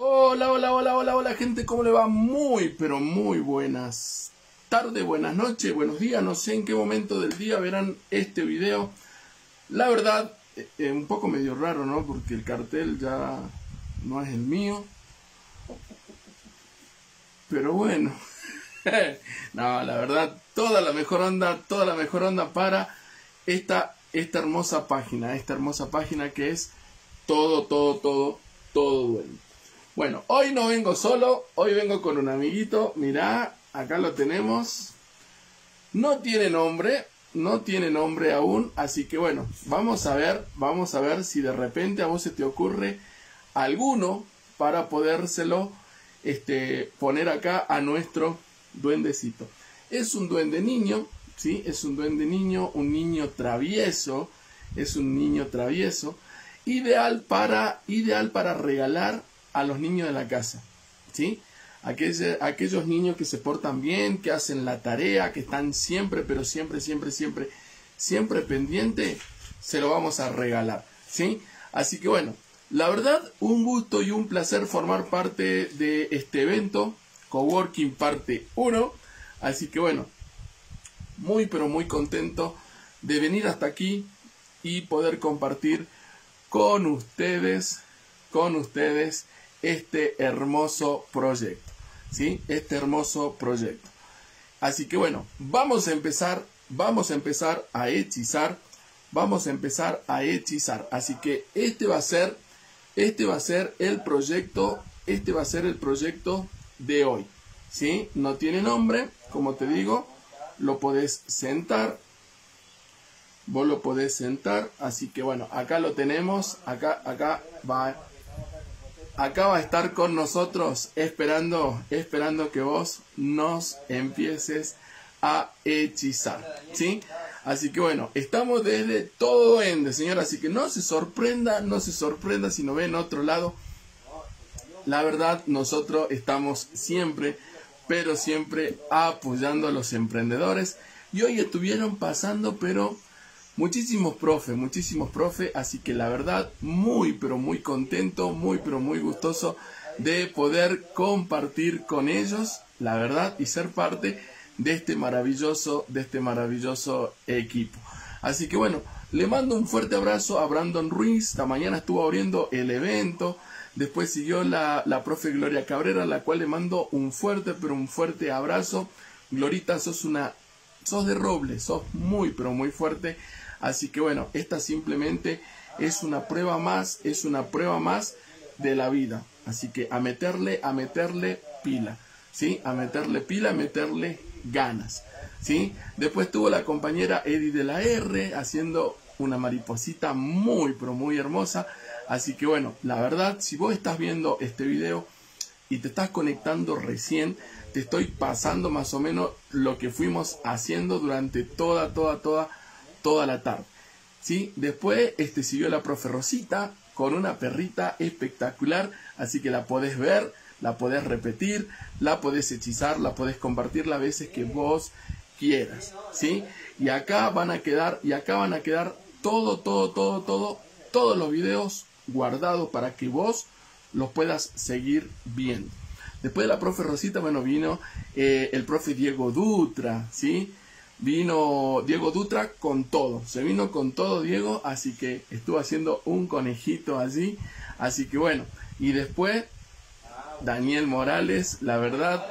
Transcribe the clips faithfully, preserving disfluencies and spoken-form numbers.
Hola, hola, hola, hola, hola gente, ¿cómo le va? Muy, pero muy buenas tardes, buenas noches, buenos días, no sé en qué momento del día verán este video. La verdad, eh, un poco medio raro, ¿no? Porque el cartel ya no es el mío. Pero bueno, no, la verdad, toda la mejor onda, toda la mejor onda para esta, esta hermosa página, esta hermosa página que es todo, todo, todo, todo bueno. Bueno, hoy no vengo solo, hoy vengo con un amiguito, mirá, acá lo tenemos. No tiene nombre, no tiene nombre aún, así que bueno, vamos a ver, vamos a ver si de repente a vos se te ocurre alguno para podérselo este, poner acá a nuestro duendecito. Es un duende niño, ¿sí? Es un duende niño, un niño travieso, es un niño travieso, ideal para, ideal para regalar a los niños de la casa, ¿sí? Aquellos, aquellos niños que se portan bien, que hacen la tarea, que están siempre, pero siempre, siempre, siempre, siempre pendiente, se lo vamos a regalar, ¿sí? Así que bueno, la verdad, un gusto y un placer formar parte de este evento, Coworking parte uno, así que bueno, muy, pero muy contento de venir hasta aquí y poder compartir con ustedes, con ustedes, este hermoso proyecto, ¿sí? Este hermoso proyecto. Así que bueno, vamos a empezar, vamos a empezar a hechizar, vamos a empezar a hechizar. Así que este va a ser, este va a ser el proyecto, este va a ser el proyecto de hoy, ¿sí? No tiene nombre, como te digo, lo podés sentar, vos lo podés sentar, así que bueno, acá lo tenemos, acá, acá va. Acá va a estar con nosotros esperando, esperando que vos nos empieces a hechizar, ¿sí? Así que bueno, estamos desde Todo Duende, señor, así que no se sorprenda, no se sorprenda si nos ve en otro lado. La verdad, nosotros estamos siempre, pero siempre apoyando a los emprendedores. Y hoy estuvieron pasando, pero muchísimos profes, muchísimos profes, así que la verdad muy pero muy contento, muy pero muy gustoso de poder compartir con ellos, la verdad, y ser parte de este maravilloso, de este maravilloso equipo. Así que bueno, le mando un fuerte abrazo a Brandon Ruiz, esta mañana estuvo abriendo el evento, después siguió la, la profe Gloria Cabrera, a la cual le mando un fuerte pero un fuerte abrazo. Glorita, sos una, sos de roble, sos muy pero muy fuerte. Así que bueno, esta simplemente es una prueba más, es una prueba más de la vida. Así que a meterle, a meterle pila, ¿sí? A meterle pila, a meterle ganas, ¿sí? Después tuvo la compañera Eddie de la R haciendo una mariposita muy, pero muy hermosa. Así que bueno, la verdad, si vos estás viendo este video y te estás conectando recién, te estoy pasando más o menos lo que fuimos haciendo durante toda, toda, toda toda la tarde, ¿sí? Después este, siguió la profe Rosita con una perrita espectacular, así que la podés ver, la podés repetir, la podés hechizar, la podés compartir las veces que vos quieras, ¿sí? Y acá van a quedar, y acá van a quedar todo, todo, todo, todo, todos los videos guardados para que vos los puedas seguir viendo. Después de la profe Rosita, bueno, vino eh, el profe Diego Dutra, ¿sí? Vino Diego Dutra con todo, se vino con todo Diego, así que estuvo haciendo un conejito allí, así que bueno, y después Daniel Morales, la verdad,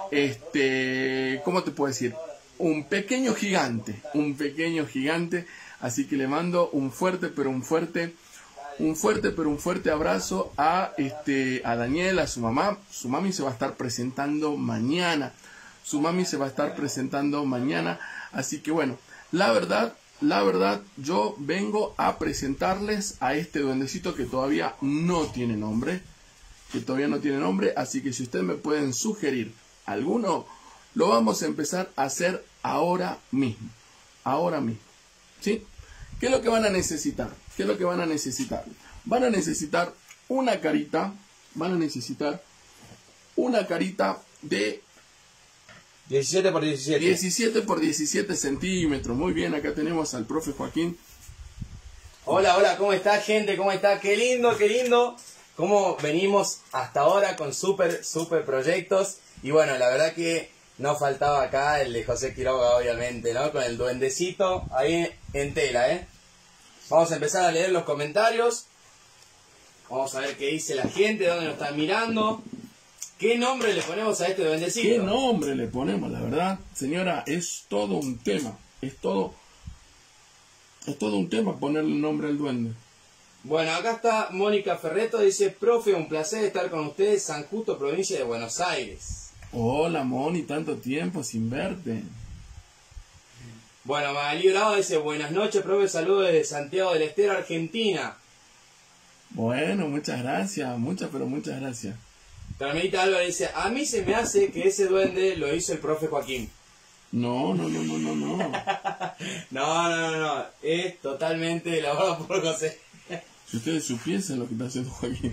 este, ¿cómo te puedo decir? Un pequeño gigante, un pequeño gigante, así que le mando un fuerte, pero un fuerte, un fuerte, pero un fuerte abrazo a, este, a Daniel, a su mamá. Su mami se va a estar presentando mañana, su mami se va a estar presentando mañana. Así que bueno, la verdad, la verdad, yo vengo a presentarles a este duendecito que todavía no tiene nombre, que todavía no tiene nombre, así que si ustedes me pueden sugerir alguno, lo vamos a empezar a hacer ahora mismo, ahora mismo, ¿sí? ¿Qué es lo que van a necesitar? ¿Qué es lo que van a necesitar? Van a necesitar una carita, van a necesitar una carita de diecisiete por diecisiete. diecisiete por diecisiete centímetros. Muy bien, acá tenemos al profe Joaquín. Hola, hola, ¿cómo está, gente? ¿Cómo está? Qué lindo, qué lindo cómo venimos hasta ahora con súper, súper proyectos. Y bueno, la verdad que no faltaba acá el de José Quiroga, obviamente, ¿no? Con el duendecito ahí en tela, ¿eh? Vamos a empezar a leer los comentarios. Vamos a ver qué dice la gente, dónde nos están mirando. ¿Qué nombre le ponemos a este duendecito? ¿Qué nombre le ponemos? La verdad, señora, es todo un tema. Es todo, es todo un tema ponerle nombre al duende. Bueno, acá está Mónica Ferreto, dice, profe, un placer estar con ustedes, San Justo, provincia de Buenos Aires. Hola, Moni, tanto tiempo sin verte. Bueno, Magalí Bravo dice, buenas noches, profe, saludos desde Santiago del Estero, Argentina. Bueno, muchas gracias, muchas, pero muchas gracias. Carmelita Álvarez dice, a mí se me hace que ese duende lo hizo el profe Joaquín. No, no, no, no, no, no. no, no, no, no, es totalmente elaborado por José. Si ustedes supiesen lo que está haciendo Joaquín.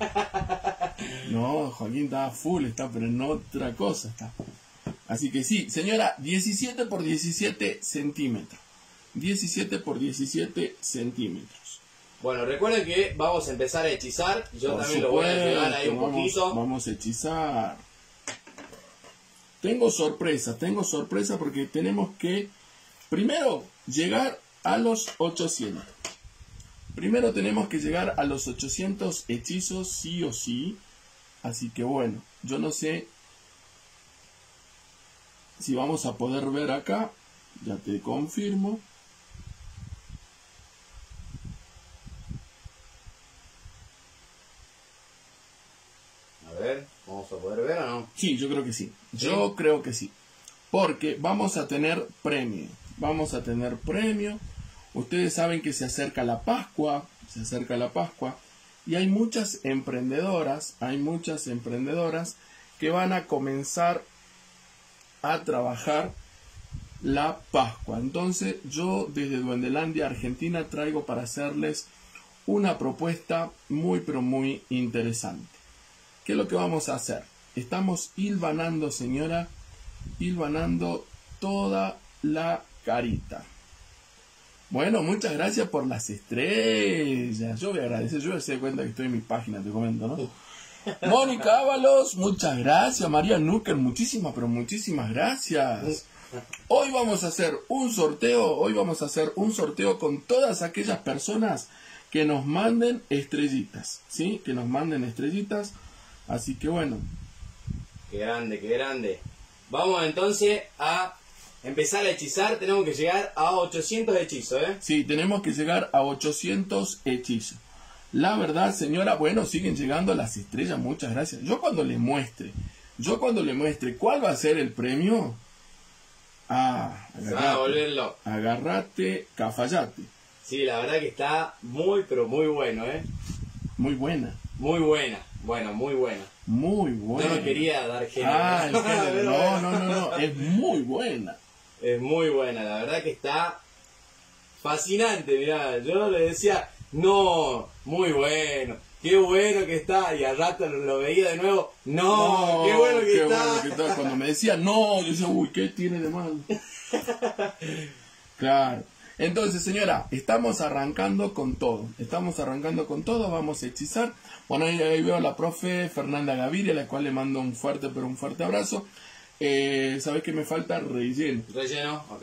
No, Joaquín está full, está, pero en otra cosa está. Así que sí, señora, diecisiete por diecisiete centímetros. diecisiete por diecisiete centímetros. Bueno, recuerden que vamos a empezar a hechizar. Yo Por también supuesto, lo voy a ayudar ahí un vamos, poquito. Vamos a hechizar. Tengo sorpresa, tengo sorpresa porque tenemos que primero llegar a los ochocientos. Primero tenemos que llegar a los ochocientos hechizos sí o sí. Así que bueno, yo no sé si vamos a poder ver acá. Ya te confirmo. A ver, ¿vamos a poder ver o no? Sí, yo creo que sí. ¿Sí? Yo creo que sí. Porque vamos a tener premio. Vamos a tener premio. Ustedes saben que se acerca la Pascua. Se acerca la Pascua. Y hay muchas emprendedoras. Hay muchas emprendedoras que van a comenzar a trabajar la Pascua. Entonces yo desde Duendelandia, Argentina, traigo para hacerles una propuesta muy pero muy interesante. ¿Qué es lo que vamos a hacer? Estamos hilvanando, señora, hilvanando toda la carita. Bueno, muchas gracias por las estrellas. Yo voy a agradecer, yo voy a hacer cuenta que estoy en mi página, te comento, ¿no? Mónica Ábalos, muchas gracias. María Núquer, muchísimas, pero muchísimas gracias. Hoy vamos a hacer un sorteo, hoy vamos a hacer un sorteo con todas aquellas personas que nos manden estrellitas, ¿sí? Que nos manden estrellitas. Así que bueno. Qué grande, qué grande. Vamos entonces a empezar a hechizar. Tenemos que llegar a ochocientos hechizos, ¿eh? Sí, tenemos que llegar a ochocientos hechizos. La verdad, señora, bueno, siguen llegando las estrellas, muchas gracias. Yo cuando le muestre, yo cuando le muestre cuál va a ser el premio, ah, Se van a volver locos. Agarrate, Cafayate. Sí, la verdad que está muy, pero muy bueno, ¿eh? Muy buena. Muy buena. Bueno, muy buena. Muy buena. No me quería dar género. Ah, el género. No, no, no, no. Es muy buena. Es muy buena. La verdad que está fascinante. Mirá, yo le decía, no, muy bueno. Qué bueno que está. Y al rato lo veía de nuevo. No, no qué bueno que qué está. Bueno que está. Cuando me decía no, yo decía, uy, ¿qué tiene de malo? Claro. Entonces, señora, estamos arrancando con todo. Estamos arrancando con todo. Vamos a hechizar. Bueno, ahí, ahí veo a la profe Fernanda Gaviria, a la cual le mando un fuerte, pero un fuerte abrazo. Eh, ¿Sabes qué me falta? Relleno. Relleno, ok.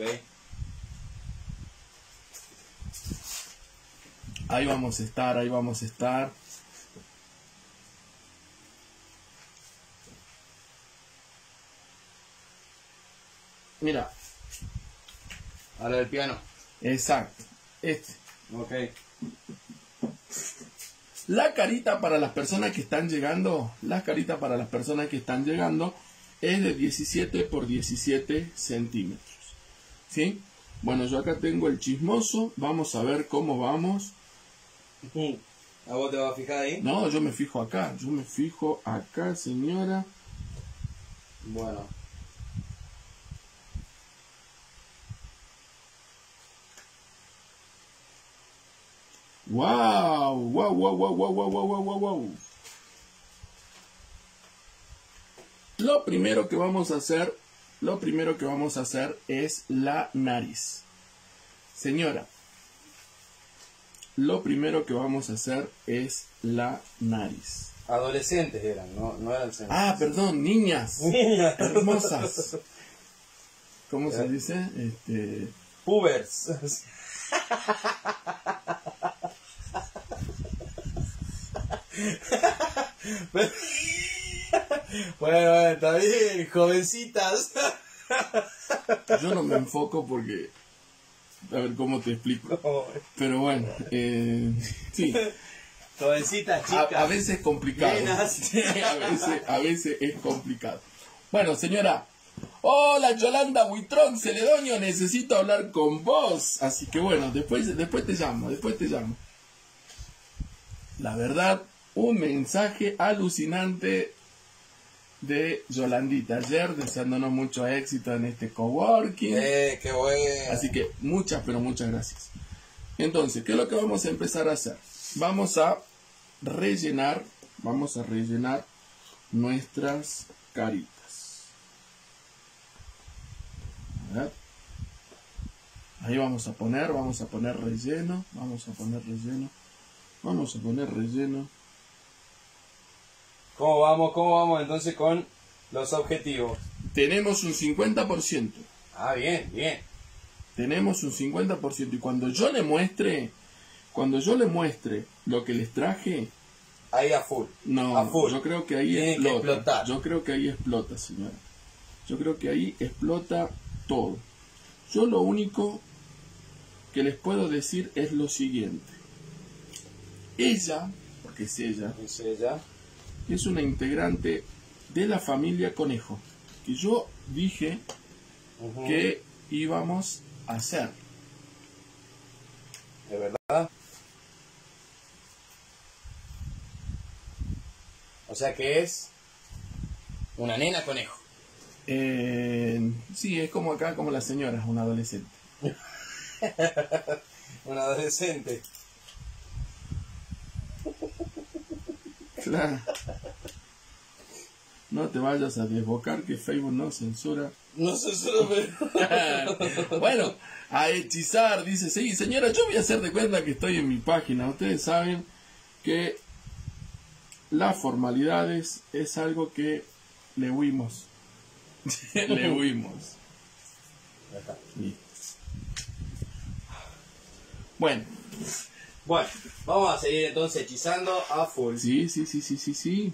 Ahí vamos a estar, ahí vamos a estar. Mira. Ahora el piano. Exacto. Este. Ok. La carita para las personas que están llegando, la carita para las personas que están llegando es de diecisiete por diecisiete centímetros. ¿Sí? Bueno, yo acá tengo el chismoso. Vamos a ver cómo vamos. ¿A vos te vas a fijar ahí? No, yo me fijo acá. Yo me fijo acá, señora. Bueno. ¡Wow! ¡Wow, wow, wow, wow, wow, wow, wow, wow! Lo primero que vamos a hacer, lo primero que vamos a hacer es la nariz. Señora, lo primero que vamos a hacer es la nariz. Adolescentes eran, no, no eran señores. Ah, perdón, niñas. Niñas. Hermosas. ¿Cómo se dice? Este... Pubers. Bueno, está bien, jovencitas. Yo no me enfoco porque... A ver cómo te explico. Pero bueno, eh, sí. Jovencitas, A, chicas. a veces es complicado. Nenas. a, veces, a veces es complicado. Bueno, señora. Hola, Yolanda Buitrón Celedonio. Necesito hablar con vos. Así que bueno, después, después te llamo. Después te llamo. La verdad, un mensaje alucinante de Yolandita ayer, deseándonos mucho éxito en este coworking. Eh, qué bueno. Así que muchas, pero muchas gracias. Entonces, ¿qué es lo que vamos a empezar a hacer? Vamos a rellenar, vamos a rellenar nuestras caritas. A ver. Ahí vamos a poner, vamos a poner relleno, vamos a poner relleno, vamos a poner relleno. ¿Cómo vamos? ¿Cómo vamos entonces con los objetivos? Tenemos un cincuenta por ciento. Ah, bien, bien. Tenemos un cincuenta por ciento. Y cuando yo le muestre, cuando yo le muestre lo que les traje, Ahí a full. no, A full. yo creo que ahí Tiene que explota. explotar. Yo creo que ahí explota, señora. Yo creo que ahí explota todo. Yo lo único que les puedo decir es lo siguiente. Ella, porque es ella, Es ella. es una integrante de la familia Conejo, que yo dije Ujú. que íbamos a hacer. ¿De verdad? O sea que es una nena conejo. Eh, sí, es como acá, como la señora, una adolescente. Un adolescente. Claro. No te vayas a desbocar que Facebook no censura. No sé solo, pero... Bueno, a hechizar, dice, sí, señora, yo voy a hacer de cuenta que estoy en mi página. Ustedes saben que las formalidades es algo que le huimos. Le huimos. Listo. Bueno, Bueno, vamos a seguir entonces hechizando a full. sí, sí, sí, sí, sí, sí.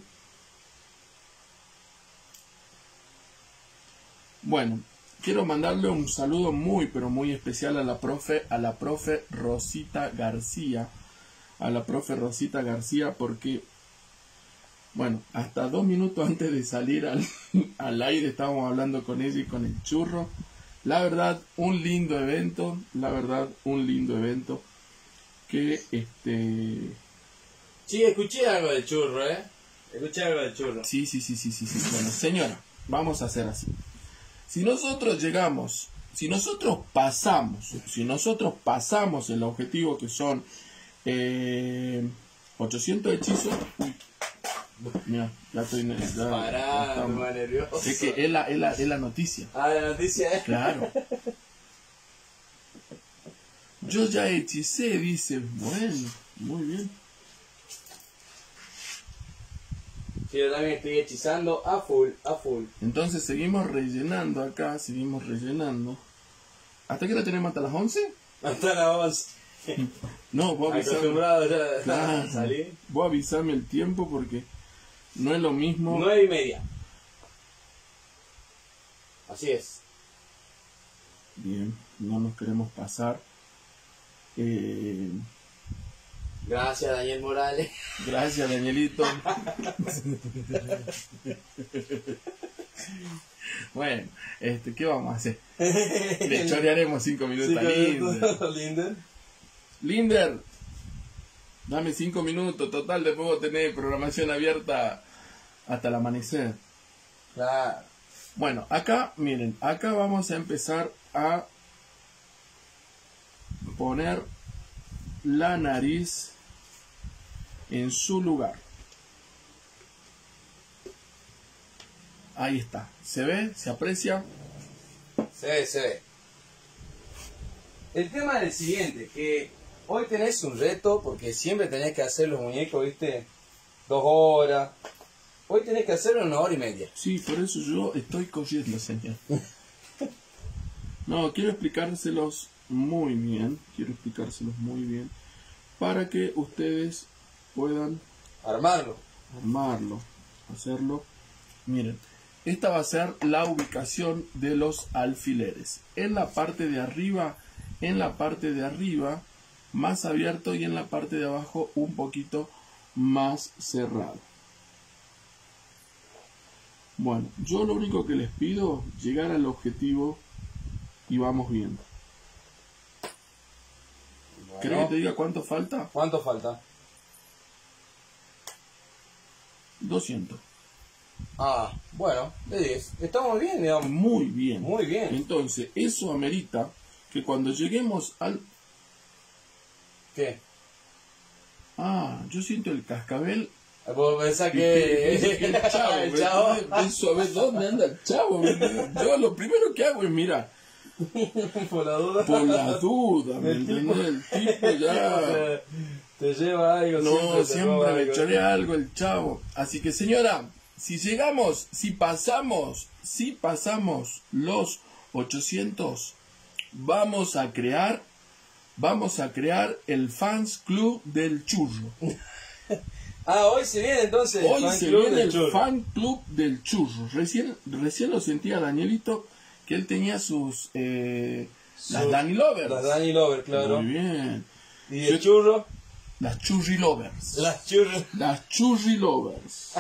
Bueno, quiero mandarle un saludo muy, pero muy especial a la profe, a la profe Rosita García, a la profe Rosita García, porque, bueno, hasta dos minutos antes de salir al, al aire estábamos hablando con ella y con el churro. La verdad, un lindo evento, la verdad, un lindo evento, que, este, Sí, escuché algo del churro, ¿eh? Escuché algo del churro. sí, sí, sí, sí, sí, sí. Bueno, señora, vamos a hacer así. Si nosotros llegamos, si nosotros pasamos, si nosotros pasamos el objetivo que son eh, ochocientos hechizos, uy, mira, ya estoy, ya, ya Pará, estamos. me va nervioso. Es que es la, es la, es la noticia, Ah, la noticia es... claro. Yo ya hechicé, dice, bueno, muy bien. Sí, yo también estoy hechizando a full, a full. Entonces seguimos rellenando acá, seguimos rellenando. ¿Hasta qué hora tenemos? ¿Hasta las once? Hasta la voz. No, vos avisame, Acostumbrado ya claro, a salir. vos avisame el tiempo porque no es lo mismo. Nueve y media. Así es. Bien, no nos queremos pasar. Eh, Gracias, Daniel Morales. gracias, Danielito. Bueno, este, ¿qué vamos a hacer? Le chorearemos cinco minutos a Linder. Linder. Linder, dame cinco minutos, total, después vos tenés programación abierta hasta el amanecer. Claro. Bueno, acá, miren, acá vamos a empezar a poner la nariz en su lugar. Ahí está. ¿Se ve? ¿Se aprecia? Se ve, se ve. El tema es el siguiente, que hoy tenés un reto, porque siempre tenés que hacer los muñecos, ¿viste? Dos horas. Hoy tenés que hacerlo en una hora y media. Sí, por eso yo estoy corriendo, señor. No, quiero explicárselos muy bien, quiero explicárselos muy bien, para que ustedes puedan Armarlo. armarlo, hacerlo. Miren, esta va a ser la ubicación de los alfileres. En la parte de arriba, en la parte de arriba, más abierto, y en la parte de abajo un poquito más cerrado. Bueno, yo lo único que les pido es llegar al objetivo y vamos viendo. Bueno, ¿Querés que te diga cuánto falta? ¿cuánto falta? doscientos. Ah, bueno, de diez. Estamos bien, digamos. Muy bien. Muy bien. Entonces, eso amerita que cuando lleguemos al... ¿Qué? Ah, yo siento el cascabel. Vos pensás y que- que... que- el chavo. el ¿me chavo. entendés? Empiezo a ver dónde anda el chavo. ¿me entendés? Yo lo primero que hago es mirar. Por la duda. Por la duda, ¿me entendés? El tipo ya... Te, te lleva algo. No, te siempre roba me algo. chorea algo el chavo. Así que, señora, si llegamos, si pasamos, si pasamos los ochocientos, vamos a crear, vamos a crear el fans club del churro. Ah, hoy se viene entonces Hoy fan se club viene del el churro. fan club del churro. Recién, recién lo sentía Danielito, que él tenía sus, eh, las Sus- Dani Lovers. Las Dani Lover, claro. Muy bien. Y el churro, Las Churri Lovers. las churros. Las Churri Lovers.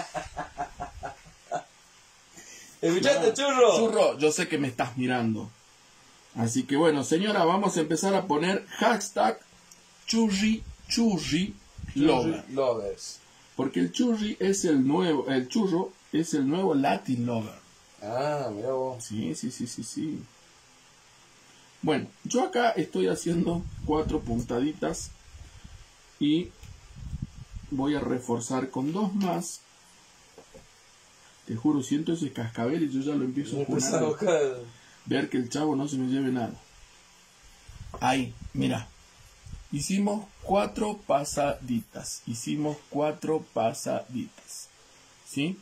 ¿Escuchaste, churro? Churro, yo sé que me estás mirando. Así que bueno, señora, vamos a empezar a poner hashtag churri, churri, lover. Lovers. Porque el churri es el nuevo, el churro es el nuevo Latin lover. Ah, mira vos. Sí, sí, sí, sí, sí. Bueno, yo acá estoy haciendo cuatro puntaditas y voy a reforzar con dos más. Te juro, siento ese cascabel y yo ya lo empiezo a Empezá a poner. buscar. Ver que el chavo no se me lleve nada. Ahí, mira. Hicimos cuatro pasaditas. Hicimos cuatro pasaditas. ¿Sí?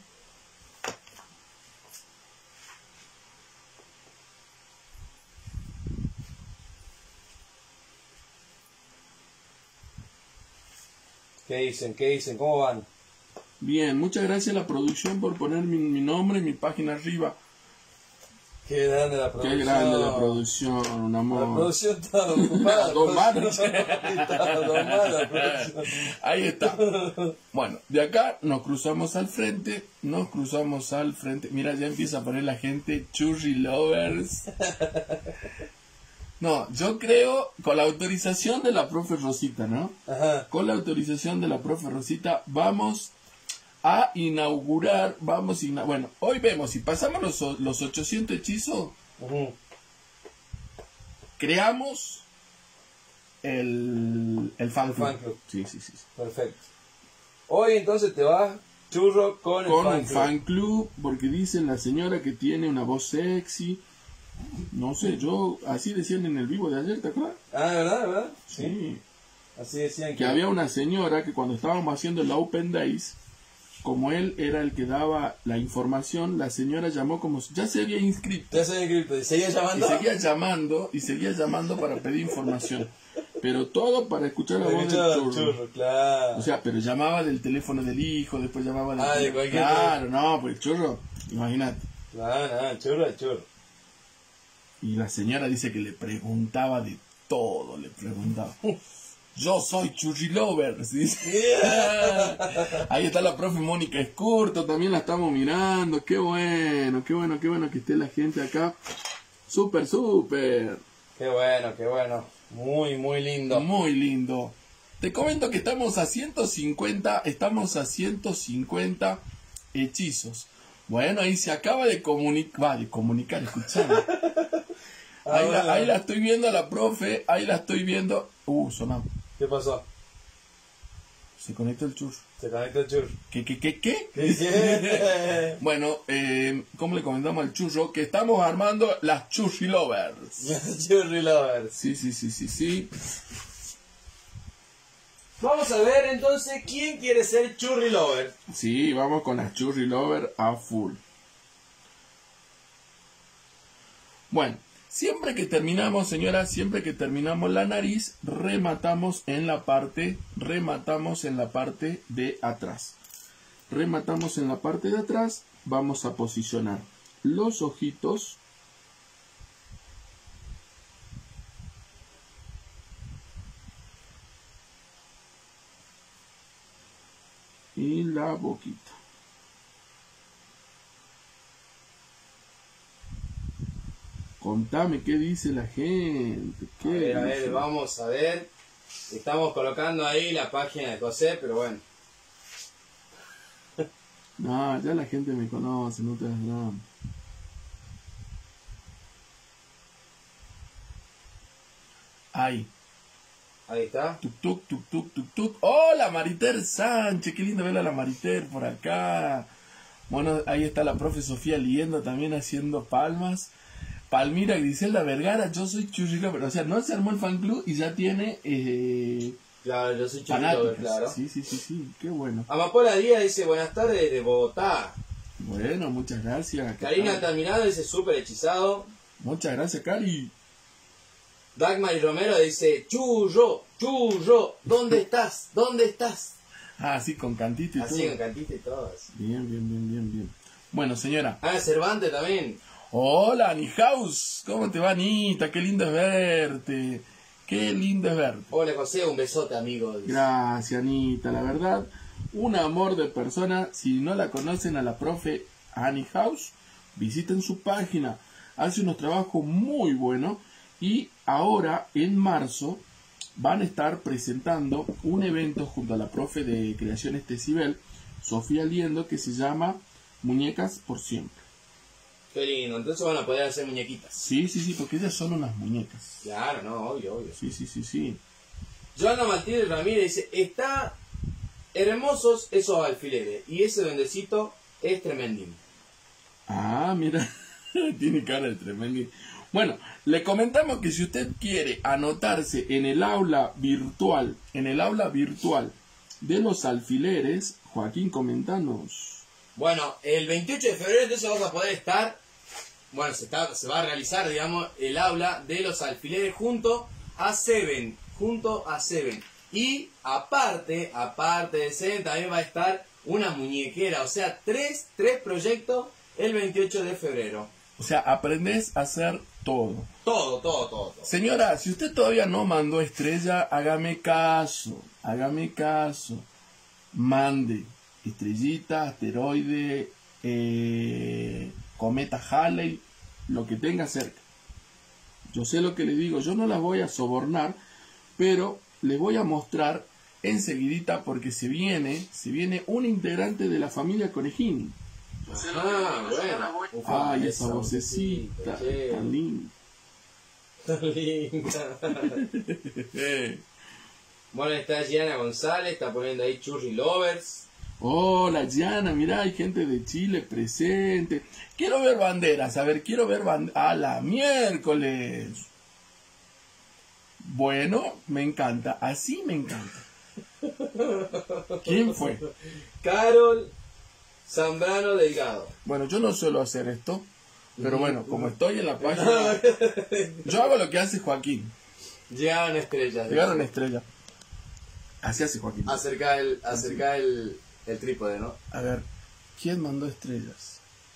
¿Qué dicen? ¿Qué dicen? ¿Cómo van? Bien, muchas gracias a la producción por poner mi, mi nombre y mi página arriba. Qué grande la Qué producción. grande la producción, un La amor. producción está ocupada. Dos manos. Está domada la producción. Ahí está. Bueno, de acá nos cruzamos al frente, nos cruzamos al frente. Mira, ya empieza a poner la gente churri lovers. No, yo creo, con la autorización de la profe Rosita, ¿no? Ajá. Con la autorización de la profe Rosita, vamos a inaugurar, vamos a ina- bueno, hoy vemos, si pasamos los, o- los ochocientos hechizos, Ujú. creamos el, el fan El club. fan club. Sí, sí, sí. sí. Perfecto. Hoy entonces te vas churro con el Con fan un club. fan club, porque dicen la señora que tiene una voz sexy. No sé, yo, así decían en el vivo de ayer, ¿te acuerdas? Ah, ¿verdad? ¿verdad? Sí. Así decían que... Que había una señora que cuando estábamos haciendo el Open Days, como él era el que daba la información, la señora llamó como si ya se había inscrito. Ya se inscrito. ¿Y seguías Y llamando? seguía llamando, y seguía llamando para pedir información. Pero todo para escuchar la voz del Escuchaba el churro. churro, claro. O sea, pero llamaba del teléfono del hijo, después llamaba del Ah, de teléfono- cualquier Claro, no, pues el churro, imagínate. No, no, el churro, el churro. Y la señora dice que le preguntaba de todo, le preguntaba. Yo soy Churri Lovers, dice. Ahí está la profe Mónica Escurto, también la estamos mirando. Qué bueno, qué bueno, qué bueno que esté la gente acá. Súper, súper. Qué bueno, qué bueno. Muy, muy lindo. Muy lindo. Te comento que estamos a ciento cincuenta, estamos a ciento cincuenta hechizos. Bueno, ahí se acaba de comunicar, va, de comunicar, escuchame. Ahí, Ahora- la, ahí la estoy viendo a la profe, ahí la estoy viendo. Uh, sonamos. ¿Qué pasó? Se conectó el churro. Se conectó el churro. ¿Qué, qué, qué, qué? ¿Qué dice? Bueno, eh, ¿cómo le comentamos al churro? Que estamos armando las Churri Lovers. Churri lovers. Sí, sí, sí, sí, sí. Vamos a ver entonces quién quiere ser Churri Lover. Sí, vamos con las Churri Lover a full. Bueno, siempre que terminamos, señora, siempre que terminamos la nariz, rematamos en la parte, rematamos en la parte de atrás. Rematamos en la parte de atrás, vamos a posicionar los ojitos y la boquita. Contame qué dice la gente. ¿Qué A ver, a dice? ver, vamos a ver. Estamos colocando ahí la página de José, pero bueno. No, ya la gente me conoce, no te das drama. Ahí. Ahí está. Tuk, tuk, tuk, tuk, tuk, tuk. ¡Hola, Mariter Sánchez! Qué lindo verla a la Mariter por acá. Bueno, ahí está la profe Sofía Liendo también haciendo palmas. Palmira Griselda Vergara, yo soy Churri Lover. O sea, no se armó el fan club y ya tiene eh, Claro, yo soy Churri fanáticas. Lover, claro. Sí, sí, sí, sí, qué bueno. Amapola Díaz dice buenas tardes desde Bogotá. Bueno, muchas gracias. ¿Qué Karina tal? Altamirano dice súper hechizado. Muchas gracias, Cari. Dagmar y Romero dice churro, churro, ¿dónde estás? ¿Dónde estás? Ah, sí, con cantito y Así todo. con cantista y todo. así. Bien, bien, bien, bien, bien. Bueno, señora. Ana Cervantes también. Hola, Nihaus. ¿Cómo te va, Anita? Qué lindo es verte. Qué lindo es verte. Hola José, un besote amigo. dice. Gracias, Anita. La verdad, un amor de persona. Si no la conocen a la profe Annie House, visiten su página. Hace unos trabajos muy buenos. Y ahora, en marzo, van a estar presentando un evento junto a la profe de Creaciones Tecibel, Sofía Liendo, que se llama Muñecas por Siempre. Qué lindo, entonces van a poder hacer muñequitas. Sí, sí, sí, porque ellas son unas muñecas. Claro, no, obvio, obvio. Sí, sí, sí, sí. Joana Martínez Ramírez dice, está hermosos esos alfileres y ese duendecito es tremendín. Ah, mira, tiene cara de tremendo. Bueno, le comentamos que si usted quiere anotarse en el aula virtual, en el aula virtual de los alfileres, Joaquín, comentanos. Bueno, el veintiocho de febrero entonces vamos a poder estar, bueno, se, está, se va a realizar, digamos, el aula de los alfileres junto a Seven, junto a Seven. Y aparte, aparte de Seven, también va a estar una muñequera, o sea, tres, tres proyectos el veintiocho de febrero. O sea, aprendés a hacer todo. Todo, todo, todo. todo. Señora, si usted todavía no mandó estrella, hágame caso, hágame caso. Mande estrellita, asteroide, eh, cometa Halley, lo que tenga cerca. Yo sé lo que le digo, yo no las voy a sobornar, pero les voy a mostrar enseguidita porque se viene, se viene un integrante de la familia Conejini. Ah, bueno. Ufa, Ay, esa esa vocecita, che. tan linda. Tan linda. Bueno, está Gianna González, está poniendo ahí Churri Lovers. Hola, Gianna, mirá, hay gente de Chile presente. Quiero ver banderas, a ver, quiero ver banderas. ¡A la miércoles! Bueno, me encanta, así me encanta. ¿Quién fue? Carol Zambrano Delgado. Bueno, yo no suelo hacer esto, pero bueno, como estoy en la página, yo hago lo que hace Joaquín. Llegaron estrellas. Llegaron estrella. Así hace Joaquín. Acerca el, acerca el, el trípode, ¿no? A ver, ¿quién mandó estrellas?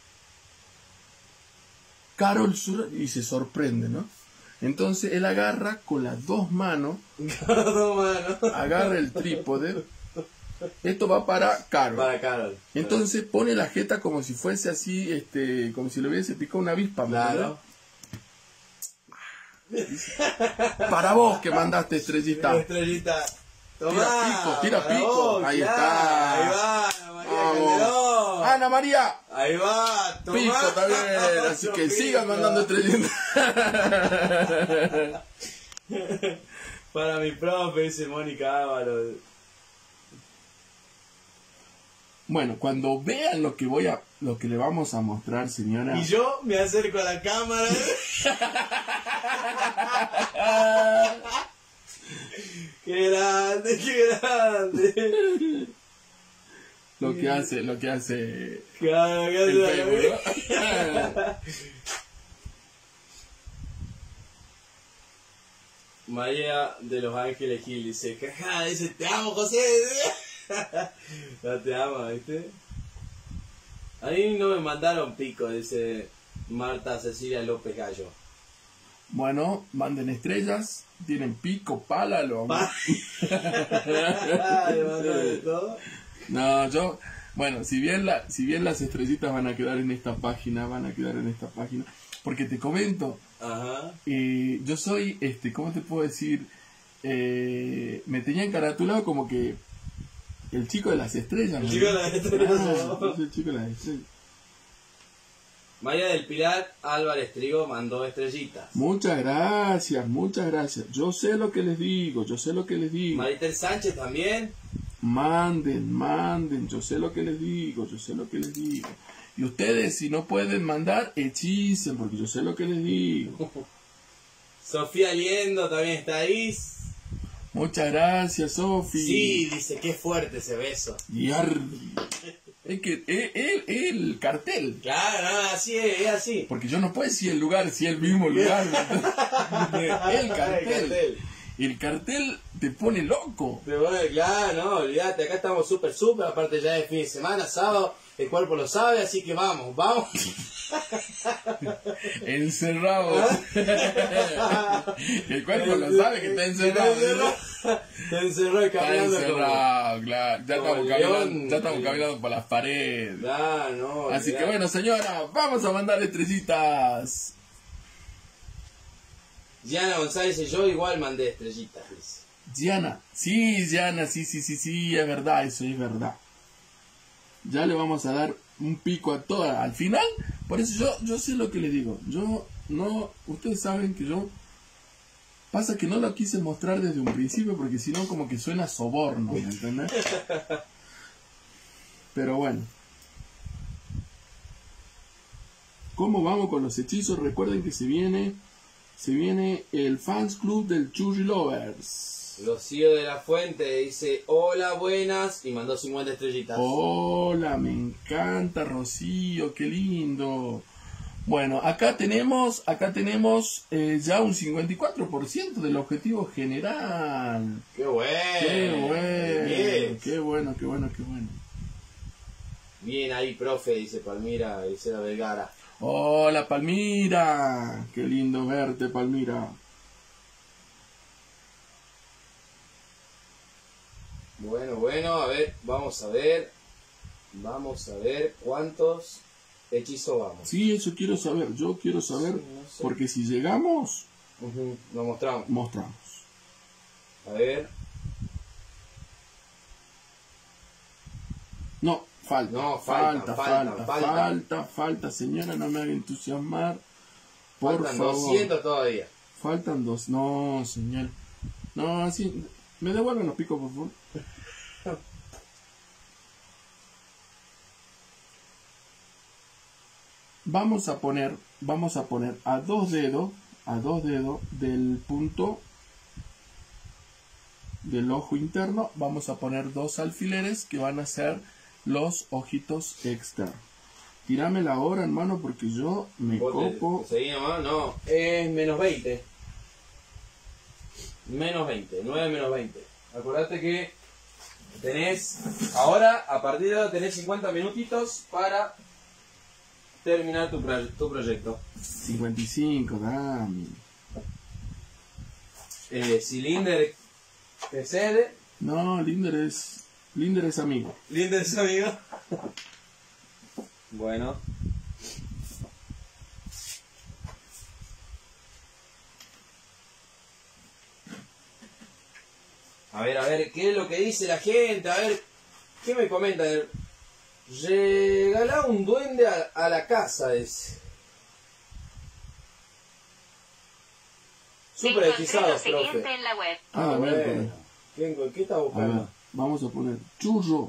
Carol Sur y se sorprende, ¿no? Entonces él agarra con las dos manos, No, mano. agarra el trípode. Esto va para Carol. Para Carol. Entonces pone la jeta como si fuese así, este, como si le hubiese picado una avispa. ¿me Claro. entendés? Para vos que mandaste estrellita. Estrellita. Tomá, Tira pico, tira para pico. vos, Ahí ya. está. Ahí va, Ana María Vamos. Calderón. Ana María. Ahí va, tomá. Pico también. Así Otro que pico. sigan mandando estrellitas. Para mi profe, dice Mónica Ávalo. Bueno, cuando vean lo que voy a, lo que le vamos a mostrar, señora. Y yo me acerco a la cámara. ¡Qué grande, qué grande! Lo que hace, lo que hace Claro, ¿qué el hace? Facebook, ¿no? María de los Ángeles Gil dice, jaja, dice, te amo, José. No te amo, ¿viste? A mí no me mandaron pico, dice Marta Cecilia López Gallo. Bueno, manden estrellas, tienen pico, pala, lo Pa- ¿Le mandaron de todo? No, yo, bueno, si bien la, si bien las estrellitas van a quedar en esta página, van a quedar en esta página, porque te comento, Ajá. eh, yo soy, este, ¿cómo te puedo decir? Eh, me tenía encaratulado como que el chico de las estrellas. El ¿no? chico de las estrellas. Ah, yo soy el chico de las estrellas. María del Pilar Álvarez Trigo mandó estrellitas. Muchas gracias, muchas gracias. Yo sé lo que les digo, yo sé lo que les digo. Maritel Sánchez también. Manden, manden, yo sé lo que les digo, yo sé lo que les digo. Y ustedes, si no pueden mandar, hechicen, porque yo sé lo que les digo. Sofía Liendo también está ahí. Muchas gracias, Sofi. Sí, dice, qué fuerte ese beso. Y ar- Es que es el, el cartel. Claro, no, así es, es así. Porque yo no puedo decir el lugar, si es el mismo lugar. El cartel. El cartel te pone loco. Pero bueno, claro, no, olvídate, acá estamos súper, súper, aparte ya es fin de semana, sábado, el cuerpo lo sabe, así que vamos, vamos. Encerrados. El cuerpo lo sabe que está encerrado. Está encerrado y Está caminando encerrado, claro. Ya como estamos el caminando, león. ya estamos caminando por las paredes. como... Claro, no, Así que olvídate. bueno, señora, vamos a mandar estrellitas. Diana González y yo igual mandé estrellitas, dice. Diana, sí, Diana, sí, sí, sí, sí, es verdad, eso es verdad. Ya le vamos a dar un pico a todas. Al final, por eso yo, yo sé lo que les digo. Yo no, ustedes saben que yo... Pasa que no lo quise mostrar desde un principio porque si no como que suena soborno, ¿me entendés? Pero bueno. ¿Cómo vamos con los hechizos? Recuerden que se viene... Se viene el Fans Club del Churri Lovers. Rocío de la Fuente dice, hola, buenas, y mandó cincuenta estrellitas. Hola, me encanta, Rocío, qué lindo. Bueno, acá tenemos, acá tenemos eh, ya un cincuenta y cuatro por ciento del objetivo general. ¡Qué bueno! Qué bueno, Bien. qué bueno, qué bueno, qué bueno. Bien ahí, profe, dice Palmira Isela Vergara. Hola, Palmira, qué lindo verte, Palmira. Bueno, bueno, a ver, vamos a ver. Vamos a ver cuántos hechizos vamos. Sí, eso quiero saber, yo quiero saber, Sí, no sé. porque si llegamos, Ujú, lo mostramos. mostramos. A ver. No, falta, No, falta, faltan, falta, faltan, falta, faltan. falta, señora, no me haga entusiasmar. Por Faltan favor. doscientos todavía. Faltan dos. No, señor. No, así. ¿Me devuelven los picos, por favor? Vamos a poner, vamos a poner a dos dedos, a dos dedos del punto del ojo interno, vamos a poner dos alfileres que van a ser los ojitos externos. Tírame la hora, hermano, porque yo me ¿Vos te- copo. te seguís nomás? No, es menos veinte. Menos veinte, nueve menos veinte. Acordate que tenés, ahora, a partir de ahora tenés cincuenta minutitos para terminar tu, pro- tu proyecto. cincuenta y cinco, dame. Eh, si Linder te cede, No, Linder es. Linder es amigo. Linder es amigo. Bueno. A ver, a ver, ¿qué es lo que dice la gente? A ver, ¿qué me comentan? Regalá un duende a, a la casa, dice. Súper Encontré hechizados, lo siguiente profe. en la web. Ah, a ver, bueno. ¿Qué, qué está a ver. buscando? Vamos a poner churro.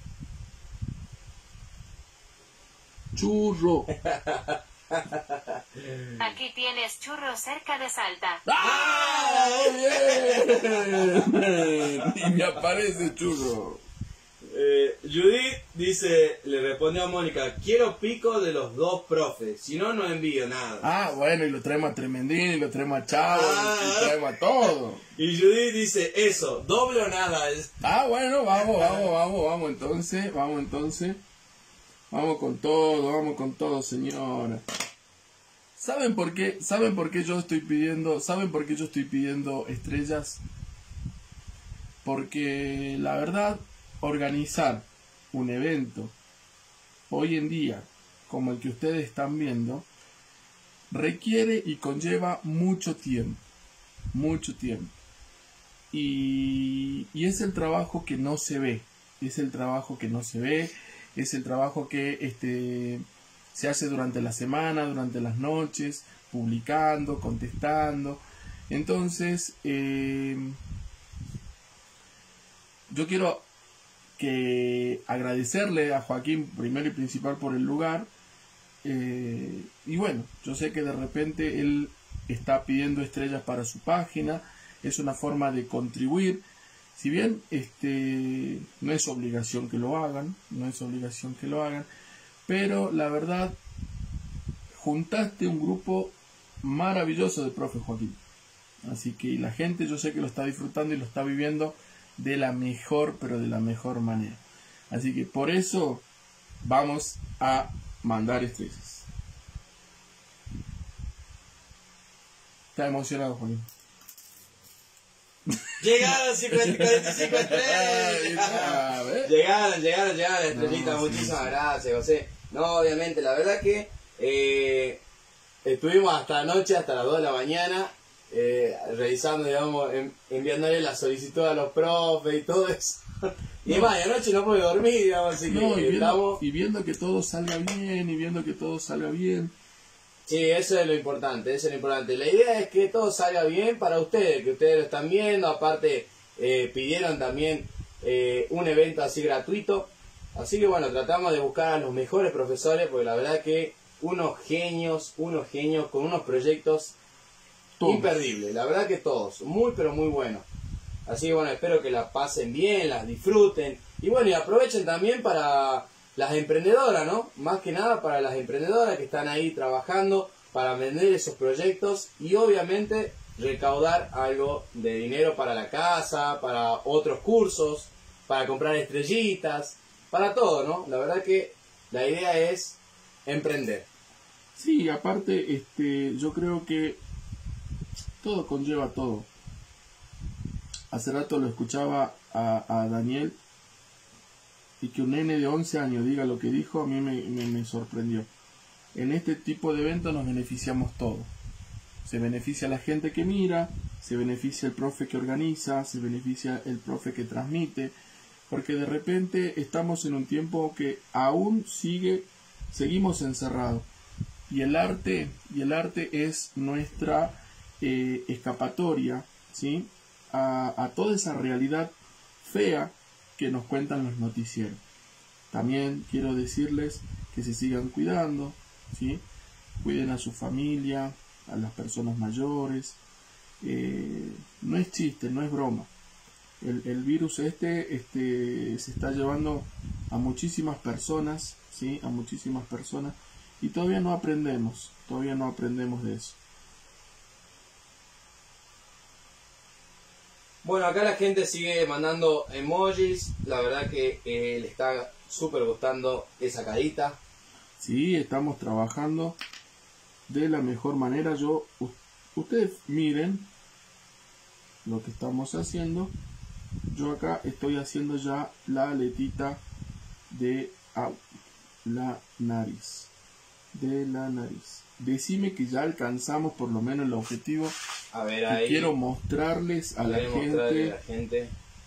Churro. Aquí tienes churros cerca de Salta. ¡Ah! ¡Bien! Y me aparece churro. Eh, Judith dice, le respondió a Mónica, quiero pico de los dos profes, si no, no envío nada. Ah, bueno, y lo traemos a Tremendín, y lo traemos a Chavo, Ah. y lo traemos a todo. Y Judith dice, eso, doble o nada. Es... Ah, bueno, vamos, vamos, vamos, vamos entonces, vamos entonces. Vamos con todo, vamos con todo, señora. ¿Saben por qué? ¿Saben por qué yo estoy pidiendo, saben por qué yo estoy pidiendo estrellas? Porque la verdad, organizar un evento hoy en día como el que ustedes están viendo requiere y conlleva mucho tiempo, mucho tiempo. Y, y es el trabajo que no se ve, es el trabajo que no se ve, es el trabajo que este, se hace durante la semana, durante las noches, publicando, contestando. Entonces, eh, yo quiero que agradecerle a Joaquín primero y principal por el lugar. Eh, y bueno, yo sé que de repente él está pidiendo estrellas para su página, es una forma de contribuir. Si bien este no es obligación que lo hagan, no es obligación que lo hagan, pero la verdad, juntaste un grupo maravilloso de profe Joaquín. Así que la gente yo sé que lo está disfrutando y lo está viviendo de la mejor, pero de la mejor manera. Así que por eso vamos a mandar estrellas. ¿Está emocionado, Joaquín? Llegaron cincuenta, cuarenta y cinco Ahí estrellas. está, ¿ves? Llegaron, llegaron, llegaron, estrellita. No, sí, Muchísimas sí. gracias, José. No, obviamente, la verdad que eh, estuvimos hasta anoche, hasta las dos de la mañana, eh, revisando, digamos, en, enviándole la solicitud a los profes y todo eso. Y No. más, y anoche no pude dormir, digamos, así que No, y viendo, estamos... y viendo que todo salga bien, y viendo que todo salga bien. Sí, eso es lo importante, eso es lo importante. La idea es que todo salga bien para ustedes, que ustedes lo están viendo. Aparte, eh, pidieron también eh, un evento así gratuito. Así que bueno, tratamos de buscar a los mejores profesores, porque la verdad que unos genios, unos genios con unos proyectos Todos. imperdibles. La verdad que todos, muy pero muy buenos. Así que bueno, espero que la pasen bien, las disfruten. Y bueno, y aprovechen también para las emprendedoras, ¿no? Más que nada para las emprendedoras que están ahí trabajando para vender esos proyectos y obviamente recaudar algo de dinero para la casa, para otros cursos, para comprar estrellitas, para todo, ¿no? La verdad que la idea es emprender. Sí, aparte, este, yo creo que todo conlleva todo. Hace rato lo escuchaba a, a Daniel, y que un nene de once años diga lo que dijo, a mí me, me, me sorprendió. En este tipo de eventos nos beneficiamos todos. Se beneficia la gente que mira, se beneficia el profe que organiza, se beneficia el profe que transmite, porque de repente estamos en un tiempo que aún sigue, seguimos encerrados. Y el arte, y el arte es nuestra eh, escapatoria, ¿sí? A, a toda esa realidad fea que nos cuentan los noticieros. También quiero decirles que se sigan cuidando, ¿sí? Cuiden a su familia, a las personas mayores. Eh, no es chiste, no es broma. El, el virus este, este se está llevando a muchísimas personas, ¿sí? A muchísimas personas, y todavía no aprendemos, todavía no aprendemos de eso. Bueno, acá la gente sigue mandando emojis. La verdad que eh, le está súper gustando esa carita. Sí, estamos trabajando de la mejor manera. Yo, u- ustedes miren lo que estamos haciendo. Yo acá estoy haciendo ya la aletita de au, la nariz. De la nariz. Decime que ya alcanzamos por lo menos el objetivo. A ver, Que ahí. quiero mostrarles a la Querés mostrarle gente a la gente.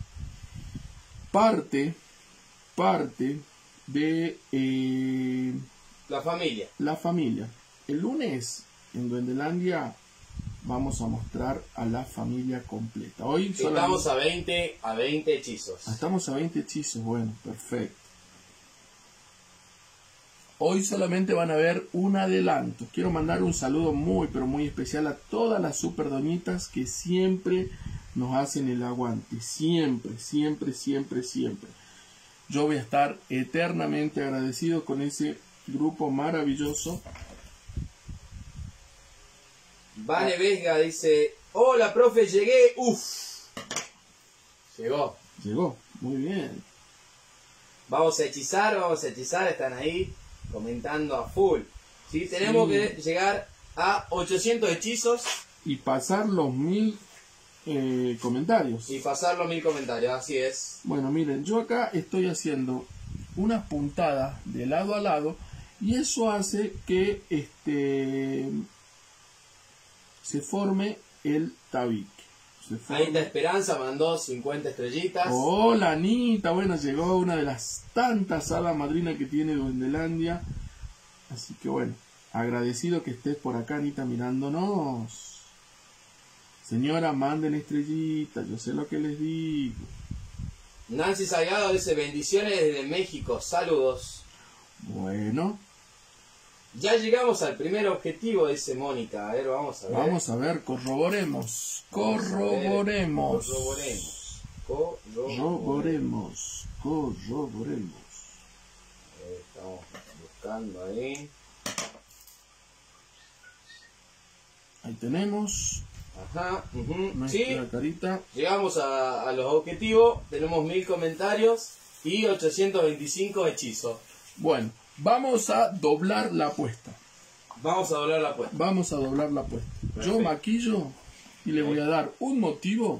parte, parte de eh, La familia. la familia. El lunes en Duendelandia vamos a mostrar a la familia completa. Hoy Estamos solamente- a veinte, a veinte hechizos. Ah, estamos a veinte hechizos, bueno, perfecto. hoy solamente van a ver un adelanto. Quiero mandar un saludo muy, pero muy especial a todas las super doñitas que siempre nos hacen el aguante. Siempre, siempre, siempre, siempre. Yo voy a estar eternamente agradecido con ese grupo maravilloso. Vane Vesga dice, hola profe, llegué. Uf. Llegó. Llegó, muy bien. Vamos a hechizar, vamos a hechizar, están ahí comentando a full. ¿Sí? Tenemos Sí. que llegar a ochocientos hechizos Y pasar los mil eh, comentarios. y pasar los mil comentarios, así es. Bueno, miren, yo acá estoy haciendo unas puntadas de lado a lado y eso hace que este se forme el tabique. Se forme- Anita Esperanza mandó cincuenta estrellitas. Hola Anita, bueno, llegó una de las tantas hadas madrinas que tiene Duendelandia. Así que bueno, agradecido que estés por acá, Anita, mirándonos. Señora, manden estrellitas, yo sé lo que les digo. Nancy Salgado dice, bendiciones desde México, saludos. Bueno, Ya llegamos al primer objetivo, dice Mónica. A ver, vamos a ver. vamos a ver, corroboremos, Vamos a ver. corroboremos. Corroboremos. Corroboremos. Corroboremos, corroboremos. A ver, estamos buscando ahí. Ahí tenemos Ajá. ujú, nuestra Sí, carita. llegamos a, a los objetivos. Tenemos mil comentarios y ochocientos veinticinco hechizos. Bueno, vamos a doblar la apuesta. Vamos a doblar la apuesta. Vamos a doblar la apuesta. Yo Perfecto. maquillo y le voy a dar un motivo.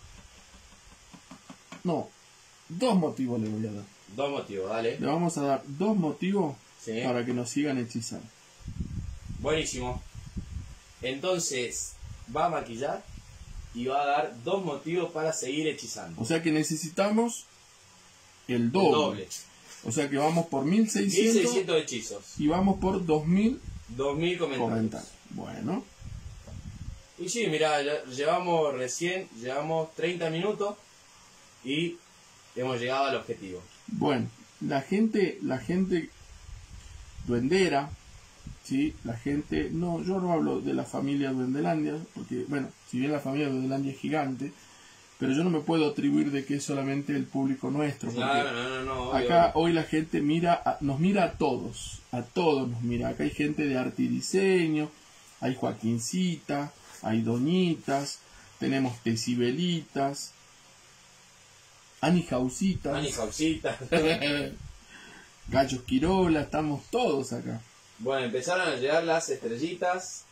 No, dos motivos le voy a dar. Dos motivos, dale. Le vamos a dar dos motivos Sí. para que nos sigan hechizando. Buenísimo. Entonces, va a maquillar y va a dar dos motivos para seguir hechizando. O sea que necesitamos el El doble. doble. O sea que vamos por mil mil seiscientos seiscientos hechizos. y vamos por dos mil dos mil comentarios. comentarios. Bueno, Y sí, mira, llevamos recién, llevamos treinta minutos y hemos llegado al objetivo. bueno, la gente, la gente duendera, ¿sí? La gente, no, yo no hablo de la familia Duendelandia, porque, bueno, si bien la familia Duendelandia es gigante, pero yo no me puedo atribuir de que es solamente el público nuestro, porque Claro, no, no, no. obvio. acá hoy la gente mira, a- nos mira a todos, a todos nos mira. Acá hay gente de arte y diseño, hay Joaquincita, hay Doñitas, tenemos Tecibelitas, Anijausitas, Ani Jausita. Gallos Quirola, estamos todos acá. Bueno, empezaron a llegar las estrellitas.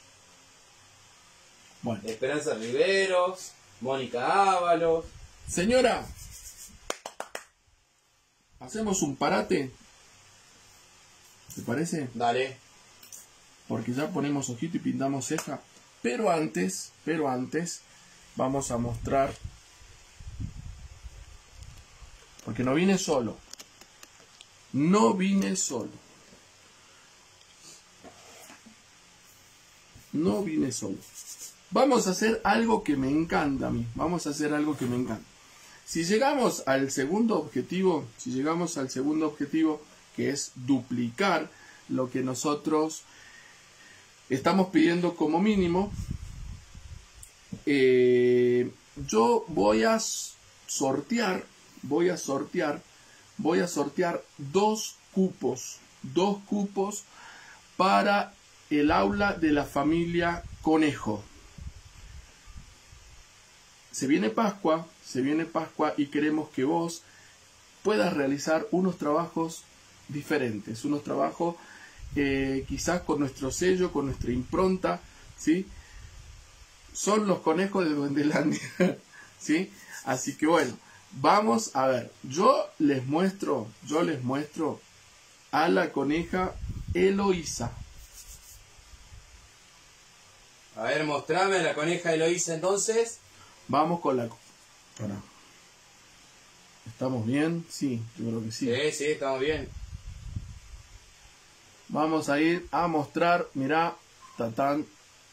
Bueno, Esperanza Riveros, Mónica Ábalos. señora, hacemos un parate, ¿te parece? Dale. Porque ya ponemos ojito y pintamos ceja. Pero antes, pero antes, vamos a mostrar. Porque no vine solo. No vine solo. No vine solo. Vamos a hacer algo que me encanta a mí. Vamos a hacer algo que me encanta. Si llegamos al segundo objetivo, si llegamos al segundo objetivo, que es duplicar lo que nosotros estamos pidiendo como mínimo, eh, yo voy a sortear, voy a sortear, voy a sortear dos cupos, dos cupos para el aula de la familia Conejo. Se viene Pascua, se viene Pascua y queremos que vos puedas realizar unos trabajos diferentes, unos trabajos eh, quizás con nuestro sello, con nuestra impronta, ¿sí? Son los conejos de Duendelandia, ¿sí? Así que bueno, vamos a ver, yo les muestro, yo les muestro a la coneja Eloísa. A ver, mostrame a la coneja Eloísa entonces. Vamos con la... Pará. ¿Estamos bien? Sí, yo creo que sí. Sí, sí, estamos bien. Vamos a ir a mostrar, mirá, tatán.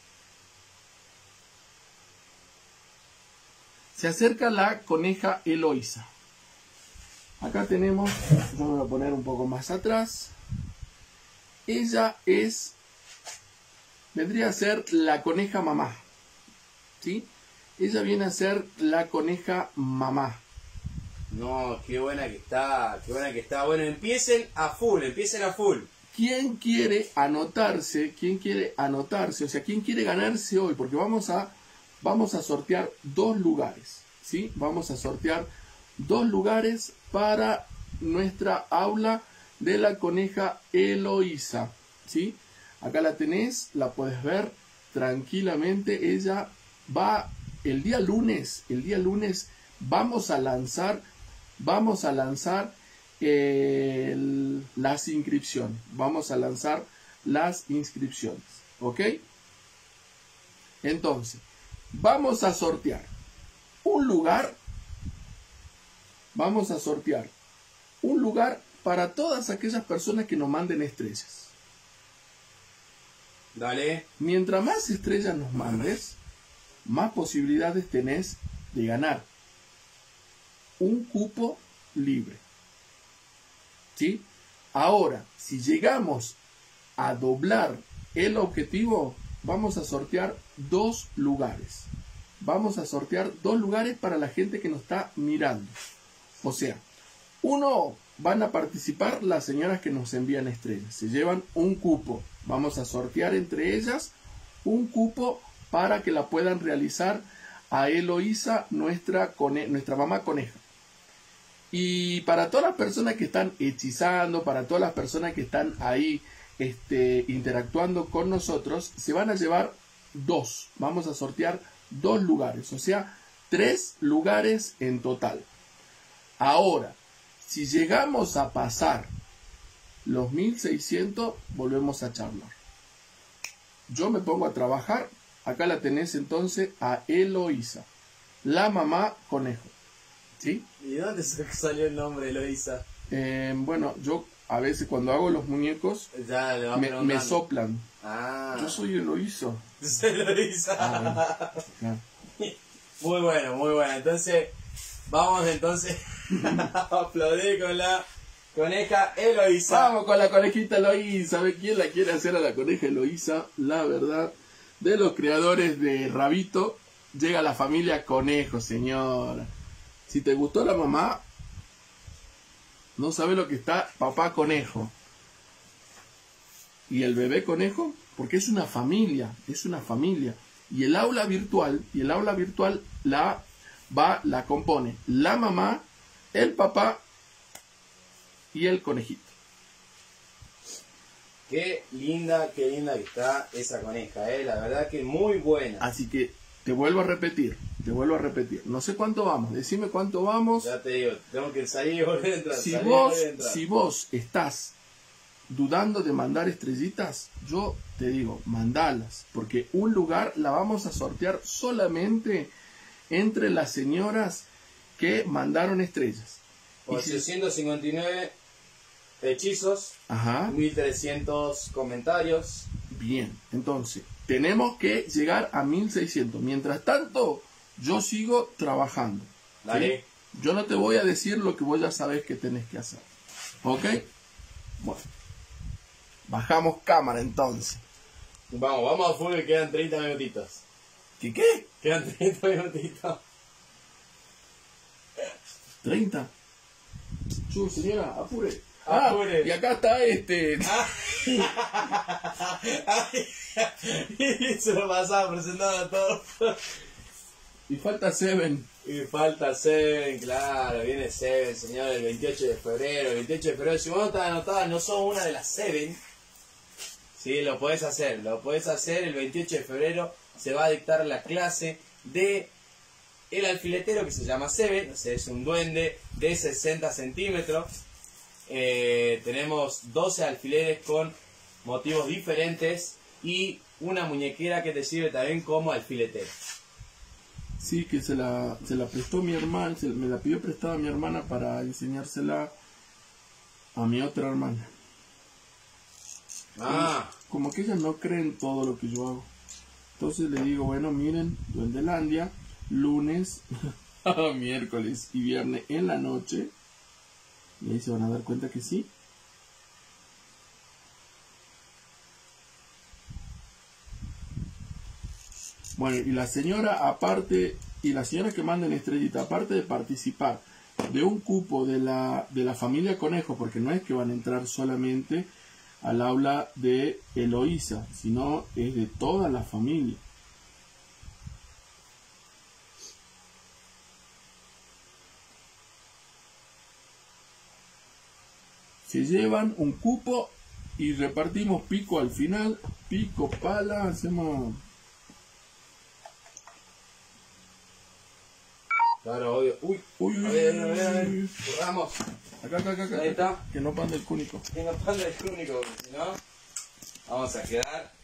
Se acerca la coneja Eloísa. Acá tenemos, yo me voy a poner un poco más atrás. ella es, vendría a ser la coneja mamá, ¿sí? Ella viene a ser la coneja mamá. No, qué buena que está, qué buena que está. Bueno, empiecen a full, empiecen a full. ¿Quién quiere anotarse? ¿Quién quiere anotarse? O sea, ¿quién quiere ganarse hoy? Porque vamos a, vamos a sortear dos lugares, ¿sí? Vamos a sortear dos lugares para nuestra aula de la coneja Eloísa, ¿sí? Acá la tenés, la puedes ver tranquilamente. Ella va el día lunes, el día lunes vamos a lanzar, vamos a lanzar el, las inscripciones, vamos a lanzar las inscripciones, ¿ok? Entonces, vamos a sortear un lugar, vamos a sortear un lugar para todas aquellas personas que nos manden estrellas. Dale. Mientras más estrellas nos mandes, más posibilidades tenés de ganar un cupo libre, ¿sí? Ahora, si llegamos a doblar el objetivo, vamos a sortear dos lugares. Vamos a sortear dos lugares para la gente que nos está mirando. O sea, uno, van a participar las señoras que nos envían estrellas. Se llevan un cupo. Vamos a sortear entre ellas un cupo para que la puedan realizar a Eloísa, nuestra, cone nuestra mamá coneja. Y para todas las personas que están hechizando, para todas las personas que están ahí este, interactuando con nosotros, se van a llevar dos. Vamos a sortear dos lugares, o sea, tres lugares en total. Ahora, si llegamos a pasar los mil seiscientos, volvemos a charlar. Yo me pongo a trabajar. Acá la tenés entonces a Eloísa, la mamá conejo, ¿sí? ¿Y dónde salió el nombre de Eloísa? Eh, bueno, yo a veces cuando hago los muñecos Ya le va me, me soplan. Ah. Yo soy Eloísa. Eloísa. Ah, bueno. Muy bueno, muy bueno. Entonces, vamos entonces a aplaudir con la coneja Eloísa. Vamos con la conejita Eloísa. ¿Sabe quién la quiere hacer a la coneja Eloísa? La verdad, de los creadores de Rabito, llega la familia Conejo, señora. Si te gustó la mamá, no sabe lo que está papá Conejo. Y el bebé Conejo, porque es una familia, es una familia. Y el aula virtual, y el aula virtual la va, la compone la mamá, el papá y el conejito. Qué linda, qué linda que está esa coneja, eh. La verdad que muy buena. Así que te vuelvo a repetir, te vuelvo a repetir. No sé cuánto vamos, decime cuánto vamos. Ya te digo, tengo que salir y volver a entrar. Si salir y vos, volver a entrar. si vos estás dudando de mandar estrellitas, yo te digo, mandalas, porque un lugar la vamos a sortear solamente entre las señoras que mandaron estrellas. Y si- ochocientos cincuenta y nueve hechizos, Ajá, mil trescientos comentarios. bien, entonces tenemos que llegar a mil seiscientos. Mientras tanto, yo sigo trabajando. ¿sí? Dale. Yo no te voy a decir lo que vos ya sabés que tenés que hacer. ¿Ok? Bueno. Bajamos cámara entonces. Vamos, vamos a full que quedan treinta minutitos. ¿Qué qué? Quedan treinta minutitos. ¿treinta? Chu, señora, apure. Apure. Ah, y acá está este. Y se lo pasaba presentando a todos. Y falta Seven. Y falta Seven, claro, viene Seven, señor, el veintiocho de febrero. El veintiocho de febrero, si vos no estás anotada, no sos una de las Seven. Sí, lo podés hacer, lo podés hacer. El veintiocho de febrero se va a dictar la clase de el alfiletero que se llama Seven. O sea, es un duende de sesenta centímetros. Eh, tenemos doce alfileres con motivos diferentes y una muñequera que te sirve también como alfiletero. Sí, que se la, se la prestó mi hermana, se, me la pidió prestada mi hermana para enseñársela a mi otra hermana. Ah, Como que ella no cree en todo lo que yo hago. Entonces le digo, bueno, miren, Duendelandia, lunes, miércoles y viernes en la noche. Y ahí se van a dar cuenta que sí. Bueno, y la señora aparte, y la señora que manda en estrellita, aparte de participar de un cupo de la, de la familia Conejo, porque no es que van a entrar solamente al aula de Eloísa, sino es de toda la familia. Se llevan un cupo y repartimos pico al final, pico, pala, hacemos... Claro, obvio. Uy, Uy, uy, a ver, a uy, ver, a ver. uy. Corramos. Acá, acá, acá, acá. Ahí está. Que no pande el cúnico. Que no panda el único, porque si no, vamos a quedar.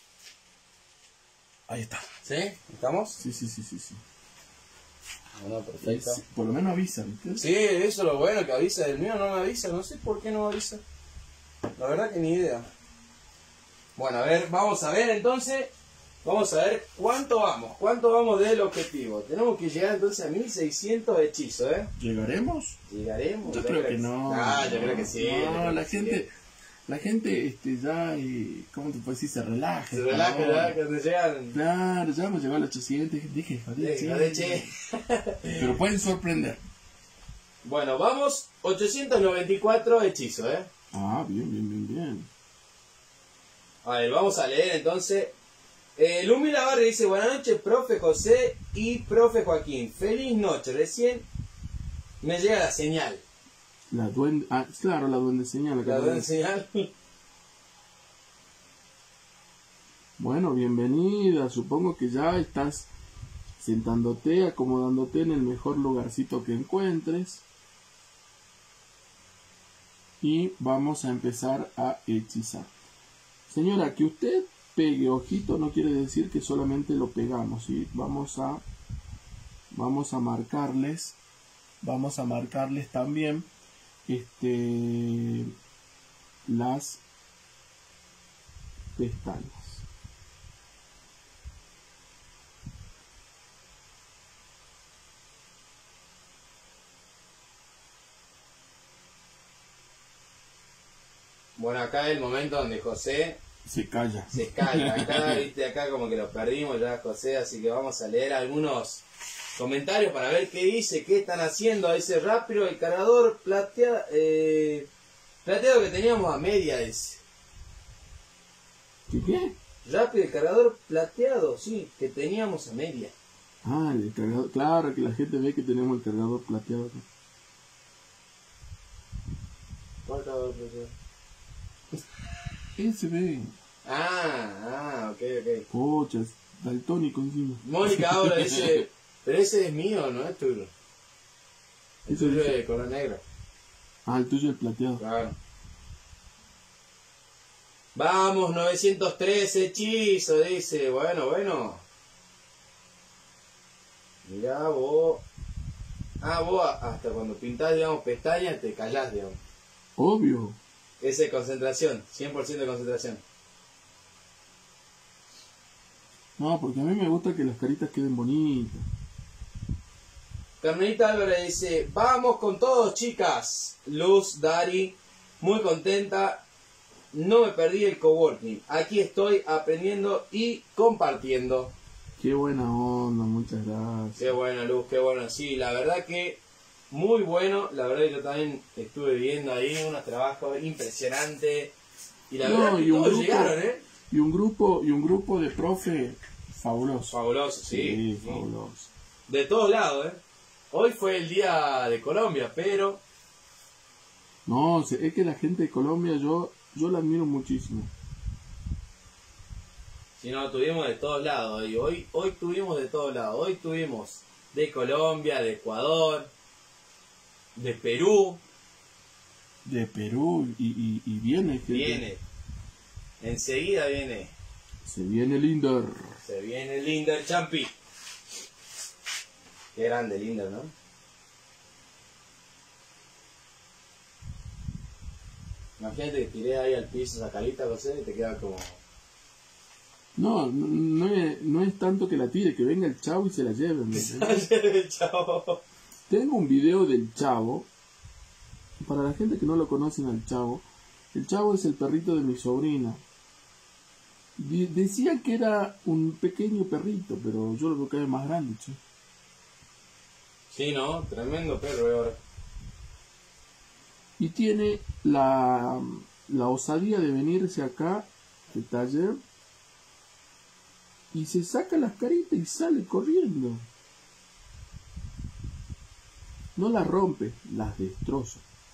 Ahí está. ¿Sí? ¿Estamos? Sí, sí, sí, sí, sí. Bueno, perfecto. Sí, por lo menos avisa, ¿viste? Sí, eso es lo bueno que avisa. El mío no me avisa, no sé por qué no me avisa. La verdad que ni idea. Bueno, a ver, vamos a ver entonces. Vamos a ver cuánto vamos. Cuánto vamos del objetivo. Tenemos que llegar entonces a mil seiscientos hechizos, ¿eh? ¿Llegaremos? ¿Llegaremos? Yo creo que no. Ah, yo creo que sí. yo No, creo la que sí. gente, la gente, este, ya, eh, ¿cómo te puedo decir? Se relaja. Se relaja, ¿no? ¿verdad? Cuando llegan. Claro, ya hemos llegado al ochocientos. Dije, joder, Sí, joder, che. Pero pueden sorprender. Bueno, vamos. ochocientos noventa y cuatro hechizos, ¿eh? Ah, bien, bien, bien, bien. A ver, vamos a leer entonces. Eh, Lumi Lavarre dice: buenas noches, profe José y profe Joaquín. Feliz noche. Recién me llega la señal. La duende, ah, claro, la duende señala. ¿La duende señal? Bueno, bienvenida. Supongo que ya estás sentándote, acomodándote en el mejor lugarcito que encuentres. Y vamos a empezar a hechizar. Señora, que usted pegue ojito no quiere decir que solamente lo pegamos, ¿sí? Vamos a vamos a marcarles, vamos a marcarles también este las pestañas. Bueno, acá es el momento donde José Se calla. se calla. Acá, viste, acá como que lo perdimos ya, José, así que vamos a leer algunos comentarios para ver qué dice, qué están haciendo. Dice rápido el cargador plateado, eh, plateado que teníamos a media, dice. ¿Qué qué? Rápido el cargador plateado, sí, que teníamos a media. Ah, el cargador. Claro, que la gente ve que tenemos el cargador plateado. ¿Cuál cargador plateado? Ese ve. Ah, ah, ok, ok. Pochas, daltónico encima. Mónica ahora dice, pero ese es mío, no es tuyo. El Eso tuyo dice. es de color negro. Ah, el tuyo el plateado. Claro. Vamos, novecientos trece hechizos, dice. Bueno, bueno. Mirá vos. Ah, vos hasta cuando pintás, digamos, pestañas te callás, digamos. Obvio. Esa es concentración, cien por ciento de concentración. No, porque a mí me gusta que las caritas queden bonitas. Carmelita Álvarez dice, vamos con todos, chicas. Luz, Dari, muy contenta. No me perdí el coworking. Aquí estoy aprendiendo y compartiendo. Qué buena onda, muchas gracias. Qué bueno, Luz, qué bueno. Sí, la verdad que muy bueno. La verdad que yo también estuve viendo ahí unos trabajos impresionantes. Y la No, verdad que y un todos grupo- llegaron, ¿eh? Y un grupo, y un grupo de profe fabuloso. Fabuloso, sí. Sí, sí. fabuloso. De todos lados, ¿eh? Hoy fue el día de Colombia, pero No, se- es que la gente de Colombia yo, yo la admiro muchísimo. si no, tuvimos de todos lados. Y hoy, hoy tuvimos de todos lados. Hoy tuvimos de Colombia, de Ecuador, de Perú. De Perú y, y, y viene. gente. Viene. Enseguida viene. Se viene Linder. Se viene Linder Champi. Qué grande Linder, ¿no? Imagínate que tiré ahí al piso esa carita, José, y te queda como... No, no, no es, no es tanto que la tire, que venga el chavo y se la lleve. ¿me entendés? Chao. Tengo un video del chavo. Para la gente que no lo conocen al chavo, el chavo es el perrito de mi sobrina. De- decía que era un pequeño perrito, pero yo lo veo cada vez más grande, che. Sí, ¿no? Tremendo perro eh, ahora. Y tiene la, la osadía de venirse acá, al taller, y se saca las caritas y sale corriendo. No las rompe, las destroza.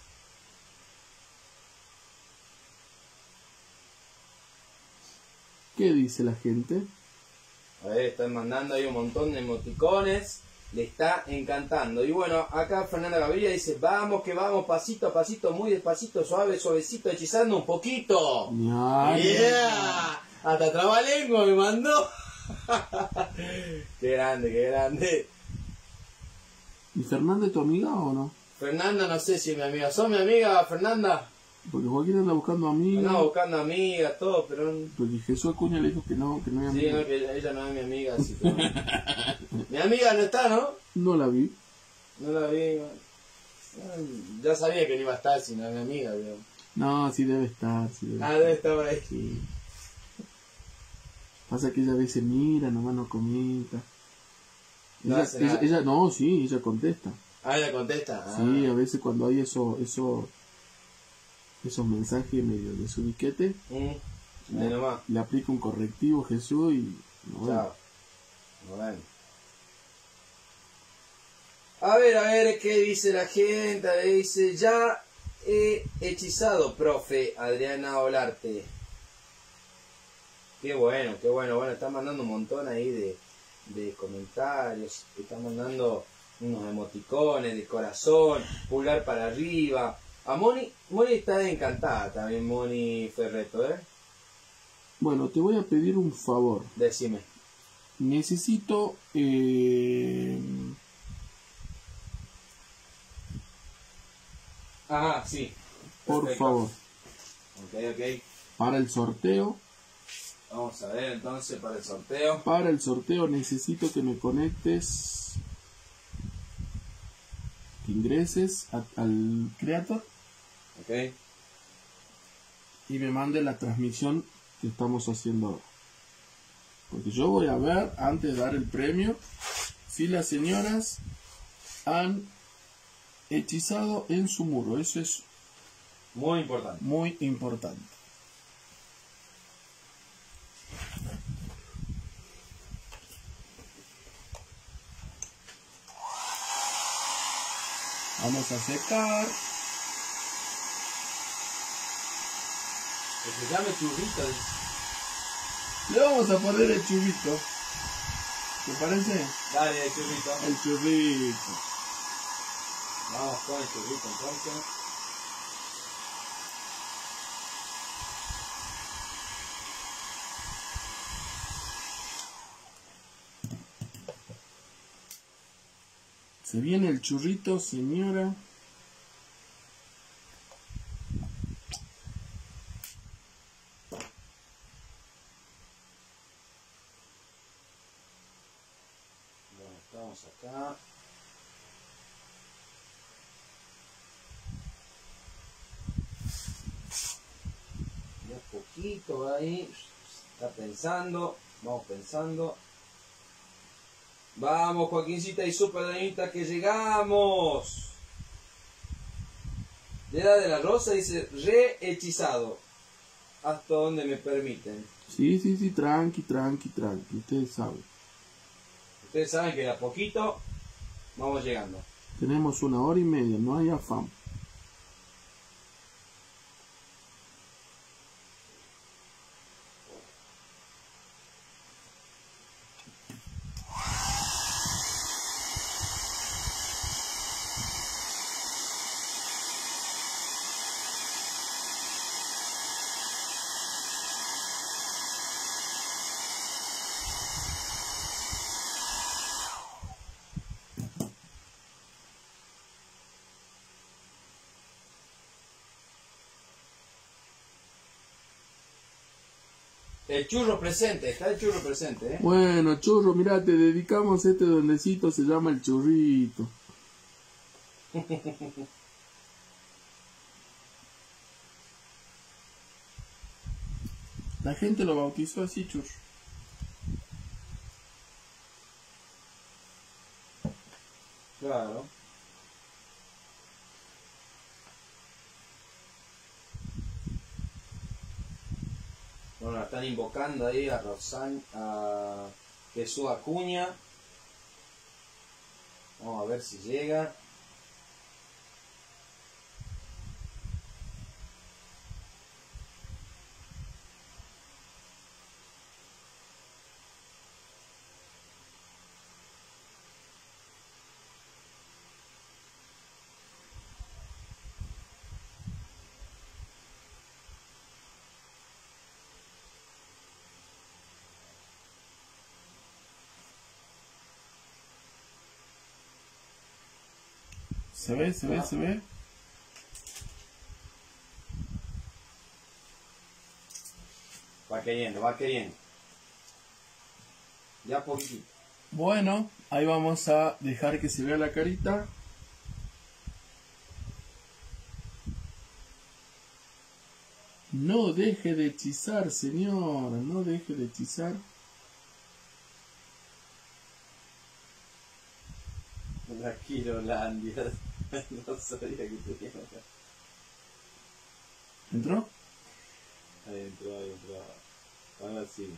¿Qué dice la gente? A ver, están mandando ahí un montón de emoticones. Le está encantando. Y bueno, acá Fernanda Gaviria dice, vamos que vamos, pasito a pasito, muy despacito, suave, suavecito, hechizando un poquito. Ña, ¡Yeah! Hasta trabalengua me mandó. Qué grande, qué grande. ¿Y Fernanda es tu amiga o no? Fernanda, no sé si es mi amiga. ¿Sos mi amiga, Fernanda? Porque Joaquín anda buscando amigas. Andaba buscando amigas, todo, pero... Porque Jesús Acuña le dijo que no, que no hay Sí, amiga. no, que ella, ella no es mi amiga, así que... Mi amiga no está, ¿no? No la vi. No la vi. Ya sabía que no iba a estar si no es mi amiga, pero... No, sí debe estar. Sí debe Ah, estar. debe estar por ahí. Sí. Pasa que ella a veces mira, nomás no comenta. No Ella, hace ella, nada. ella- no, sí, ella contesta. Ah, ella contesta. Ah. Sí, a veces cuando hay eso, eso, esos mensajes medio de su diquete, Mm, de nomás. le aplica un correctivo Jesús y no, Chao. Bueno. A ver, a ver, ¿qué dice la gente? A ver, dice, ya he hechizado, profe Adriana Olarte. Qué bueno, qué bueno. Bueno, están mandando un montón ahí de, de comentarios. Están mandando unos emoticones de corazón, pulgar para arriba. A Moni, Moni está encantada también, Moni Ferreto, ¿eh? Bueno, te voy a pedir un favor. Decime. Necesito eh, Ajá, sí. por Perfecto. favor, Ok, ok. para el sorteo, Vamos a ver entonces para el sorteo. para el sorteo necesito que me conectes, que ingreses a- al Creator Ok. y me mande la transmisión que estamos haciendo ahora. Porque yo voy a ver, antes de dar el premio, si las señoras han hechizado en su muro. Eso es Muy importante. muy importante. Vamos a secar. Que se llame churrito. Le vamos a poner el churrito. ¿Te parece? Dale, churrito. El churrito. Vamos con el churrito entonces. Se viene el churrito, señora. Bueno, estamos acá. Ya poquito ahí. Está pensando. Vamos pensando. Vamos, Joaquincita y Super Danita, que llegamos. De edad de la Rosa dice rehechizado. Hasta donde me permiten. Sí, sí, sí, tranqui, tranqui, tranqui. Ustedes saben. Ustedes saben que de a poquito vamos llegando. Tenemos una hora y media, no hay afán. El churro presente, está el churro presente, ¿eh? Bueno, churro, mira, te dedicamos este duendecito, se llama el churrito. La gente lo bautizó así, churro. Claro. Bueno, la están invocando ahí a Rosan, a Jesús Acuña. Vamos a ver si llega. Se ve, se ve, se ve. Va queriendo, va queriendo. Ya poquito. Bueno, ahí vamos a dejar que se vea la carita. No deje de hechizar, señor. No deje de hechizar. La Quirolandia. No sabía que tenía acá. ¿Entró? Ahí entró, ahí entró. Ahora sí.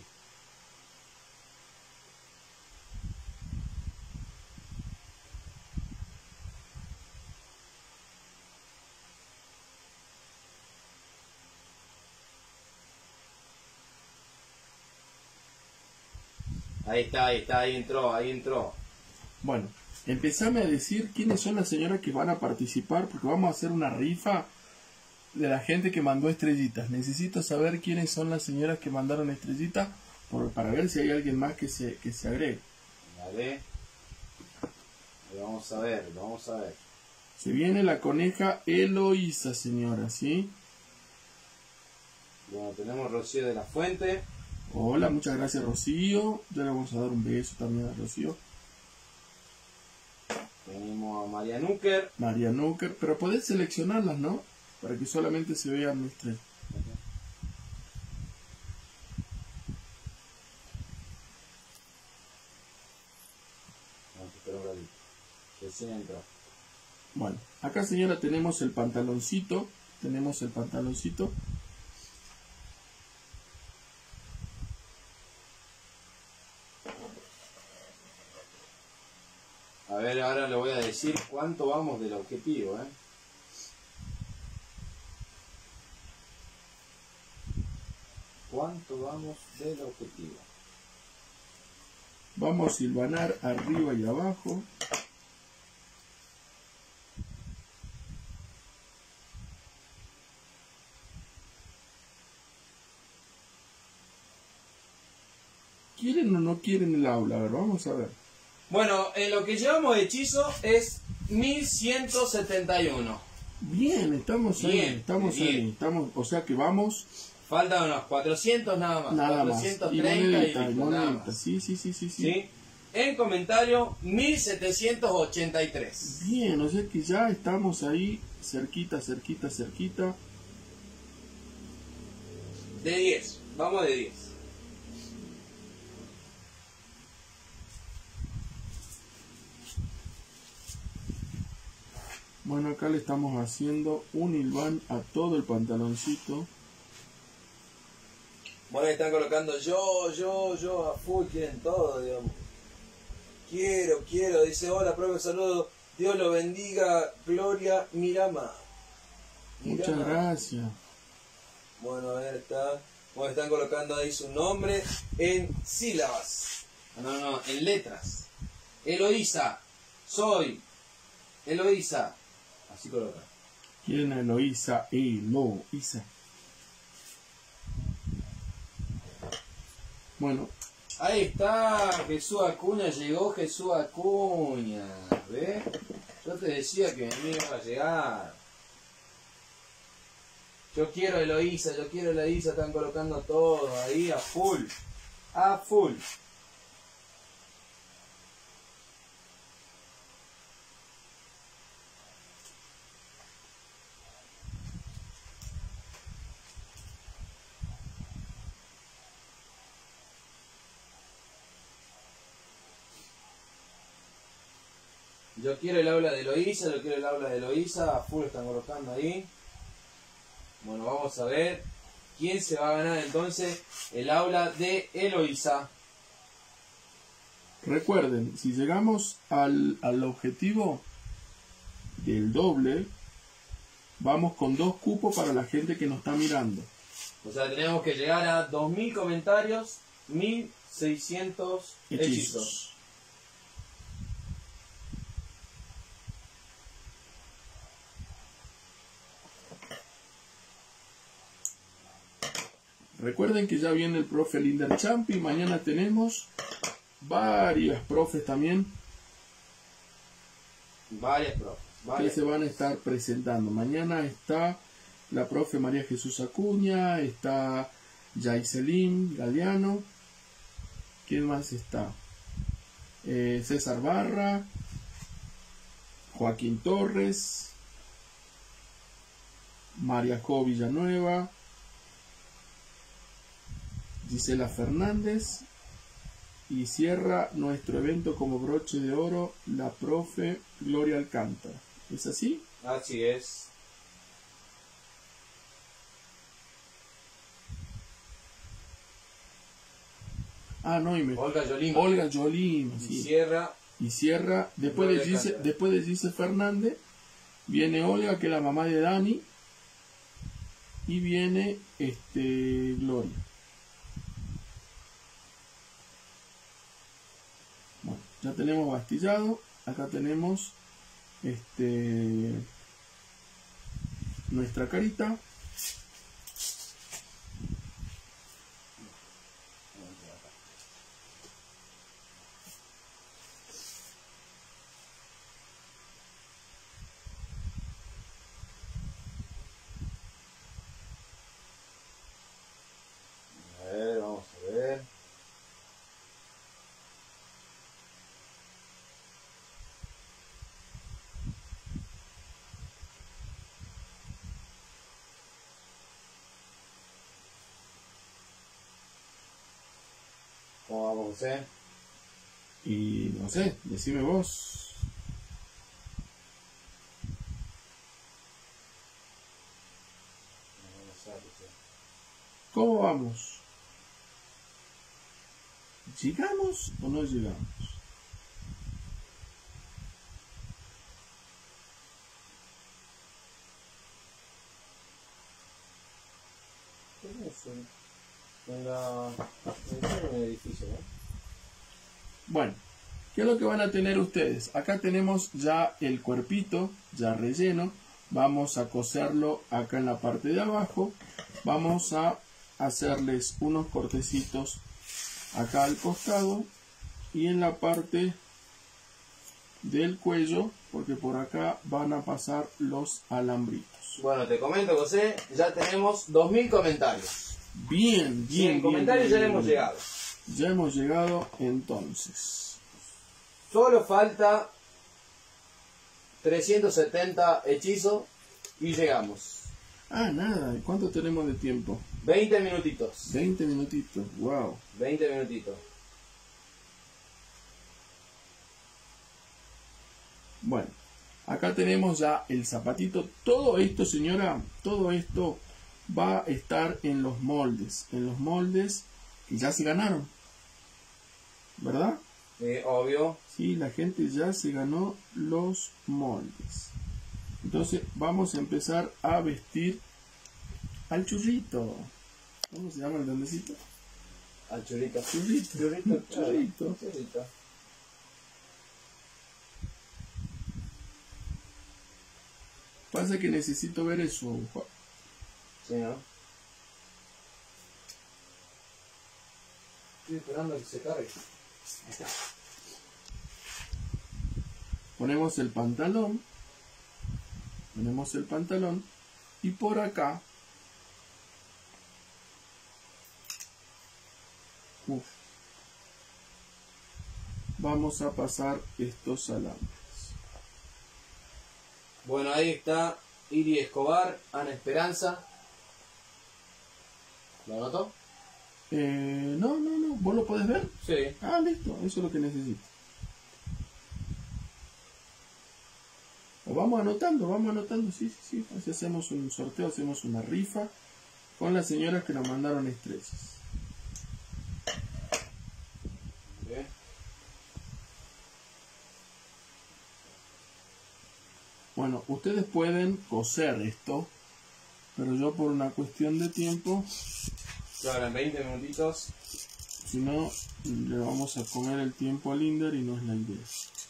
Ahí está, ahí está, ahí entró, ahí entró. Bueno, empezame a decir quiénes son las señoras que van a participar, porque vamos a hacer una rifa de la gente que mandó estrellitas. Necesito saber quiénes son las señoras que mandaron estrellitas por, para ver si hay alguien más que se, que se agregue. Vale. Ahí vamos a ver, vamos a ver. Se viene la coneja Eloísa, señora, ¿sí? Bueno, tenemos Rocío de la Fuente. Hola, muchas gracias, Rocío. Ya le vamos a dar un beso también a Rocío. Tenemos a María Núquer. María Núquer, pero podés seleccionarlas, ¿no? Para que solamente se vean mis tres. Vamos a esperar un ratito. Recién entró. Bueno, acá, señora, tenemos el pantaloncito. Tenemos el pantaloncito. A ver, ahora le voy a decir cuánto vamos del objetivo, ¿eh? ¿Cuánto vamos del objetivo? Vamos a silvanar arriba y abajo. ¿Quieren o no quieren el aula? A ver, vamos a ver. Bueno, en lo que llevamos de hechizo es mil ciento setenta y uno. Bien, estamos ahí, Bien, estamos bien. ahí, estamos, o sea que vamos Faltan unos cuatrocientos nada más. nada más. cuatrocientos Y treinta y, monedita, y listo, nada monedita. más. Sí, sí, sí, sí, sí. ¿Sí? En comentario, mil setecientos ochenta y tres. Bien, o sea que ya estamos ahí, cerquita, cerquita, cerquita. De diez. Vamos de diez. Bueno, acá le estamos haciendo un hilván a todo el pantaloncito. Bueno, están colocando yo, yo, yo, a full, quieren todo, digamos. Quiero, quiero, dice, hola, profe, saludo, Dios lo bendiga, Gloria Mirama. Muchas Mirama. gracias. Bueno, a ver, está, bueno, están colocando ahí su nombre en sílabas. No, no, en letras. Eloísa. Soy. Eloísa. Así coloca. ¿Quién a Eloísa? Eloísa. Bueno, Ahí está. Jesús Acuña. Llegó Jesús Acuña. ¿Ves? Yo te decía que me iba a llegar. Yo quiero Eloísa. Yo quiero Eloísa. Están colocando todo ahí a full. A full. Yo quiero el aula de Eloísa, yo quiero el aula de Eloísa, a full están colocando ahí. Bueno, vamos a ver quién se va a ganar entonces el aula de Eloísa. Recuerden, si llegamos al, al objetivo del doble, vamos con dos cupos para la gente que nos está mirando. O sea, tenemos que llegar a dos mil comentarios, mil seiscientos hechizos. Hechizos. Recuerden que ya viene el profe Linder Champi. Mañana tenemos varias profes también Varias profes. que Varias. se van a estar presentando. Mañana está la profe María Jesús Acuña, está Yaiselín Galeano. ¿Quién más está? Eh, César Barra, Joaquín Torres, María Jo Villanueva, Gisela Fernández, y cierra nuestro evento como broche de oro la profe Gloria Alcántara. ¿Es así? Así es. Ah, no, y me... Olga Yolín. Olga Yolín, Y sí. cierra. Y cierra, después de, Gloria Gise, Alcántara. después de Gise Fernández, viene Olga, que es la mamá de Dani, y viene este Gloria. Bueno, ya tenemos bastillado, acá tenemos este nuestra carita. A ver, vamos a ver. ¿Cómo vamos, José? Y no sé, decime vos. ¿Cómo vamos? ¿Llegamos o no llegamos? ¿Qué es eso? En la... en el edificio, ¿no? Bueno, ¿qué es lo que van a tener ustedes? Acá tenemos ya el cuerpito, ya relleno. Vamos a coserlo acá en la parte de abajo. Vamos a hacerles unos cortecitos acá al costado y en la parte del cuello, porque por acá van a pasar los alambritos. Bueno, te comento, José, ya tenemos dos mil comentarios. Bien, bien, Cien bien, comentarios bien, ya bien, hemos bien. llegado. Ya hemos llegado entonces. Solo falta trescientos setenta hechizos y llegamos. Ah, nada, ¿cuánto tenemos de tiempo? veinte minutitos. veinte minutitos, wow. veinte minutitos. Bueno, acá tenemos ya el zapatito. Todo esto, señora, todo esto va a estar en los moldes. En los moldes que ya se ganaron. ¿Verdad? Eh, obvio. Sí, la gente ya se ganó los moldes. Entonces vamos a empezar a vestir al churrito. ¿Cómo se llama el duendecito? Al churrito. Churrito. Churrito. Churrito. Churrito. Pasa que necesito ver eso, Juan. Sí, ¿no? Estoy esperando a que se cargue. Ahí está. Ponemos el pantalón. Ponemos el pantalón. Y por acá. Uf, vamos a pasar estos alambres. Bueno, ahí está Iri Escobar, Ana Esperanza. ¿Lo anotó? Eh, no, no, no. ¿Vos lo podés ver? Sí. Ah, listo. Eso es lo que necesito. vamos anotando, vamos anotando, sí, sí, sí. Así hacemos un sorteo, hacemos una rifa con las señoras que nos mandaron estrellas. Bien. Bueno, ustedes pueden coser esto, pero yo por una cuestión de tiempo, Claro, en veinte minutitos. si no, le vamos a comer el tiempo al Inder y no es la idea.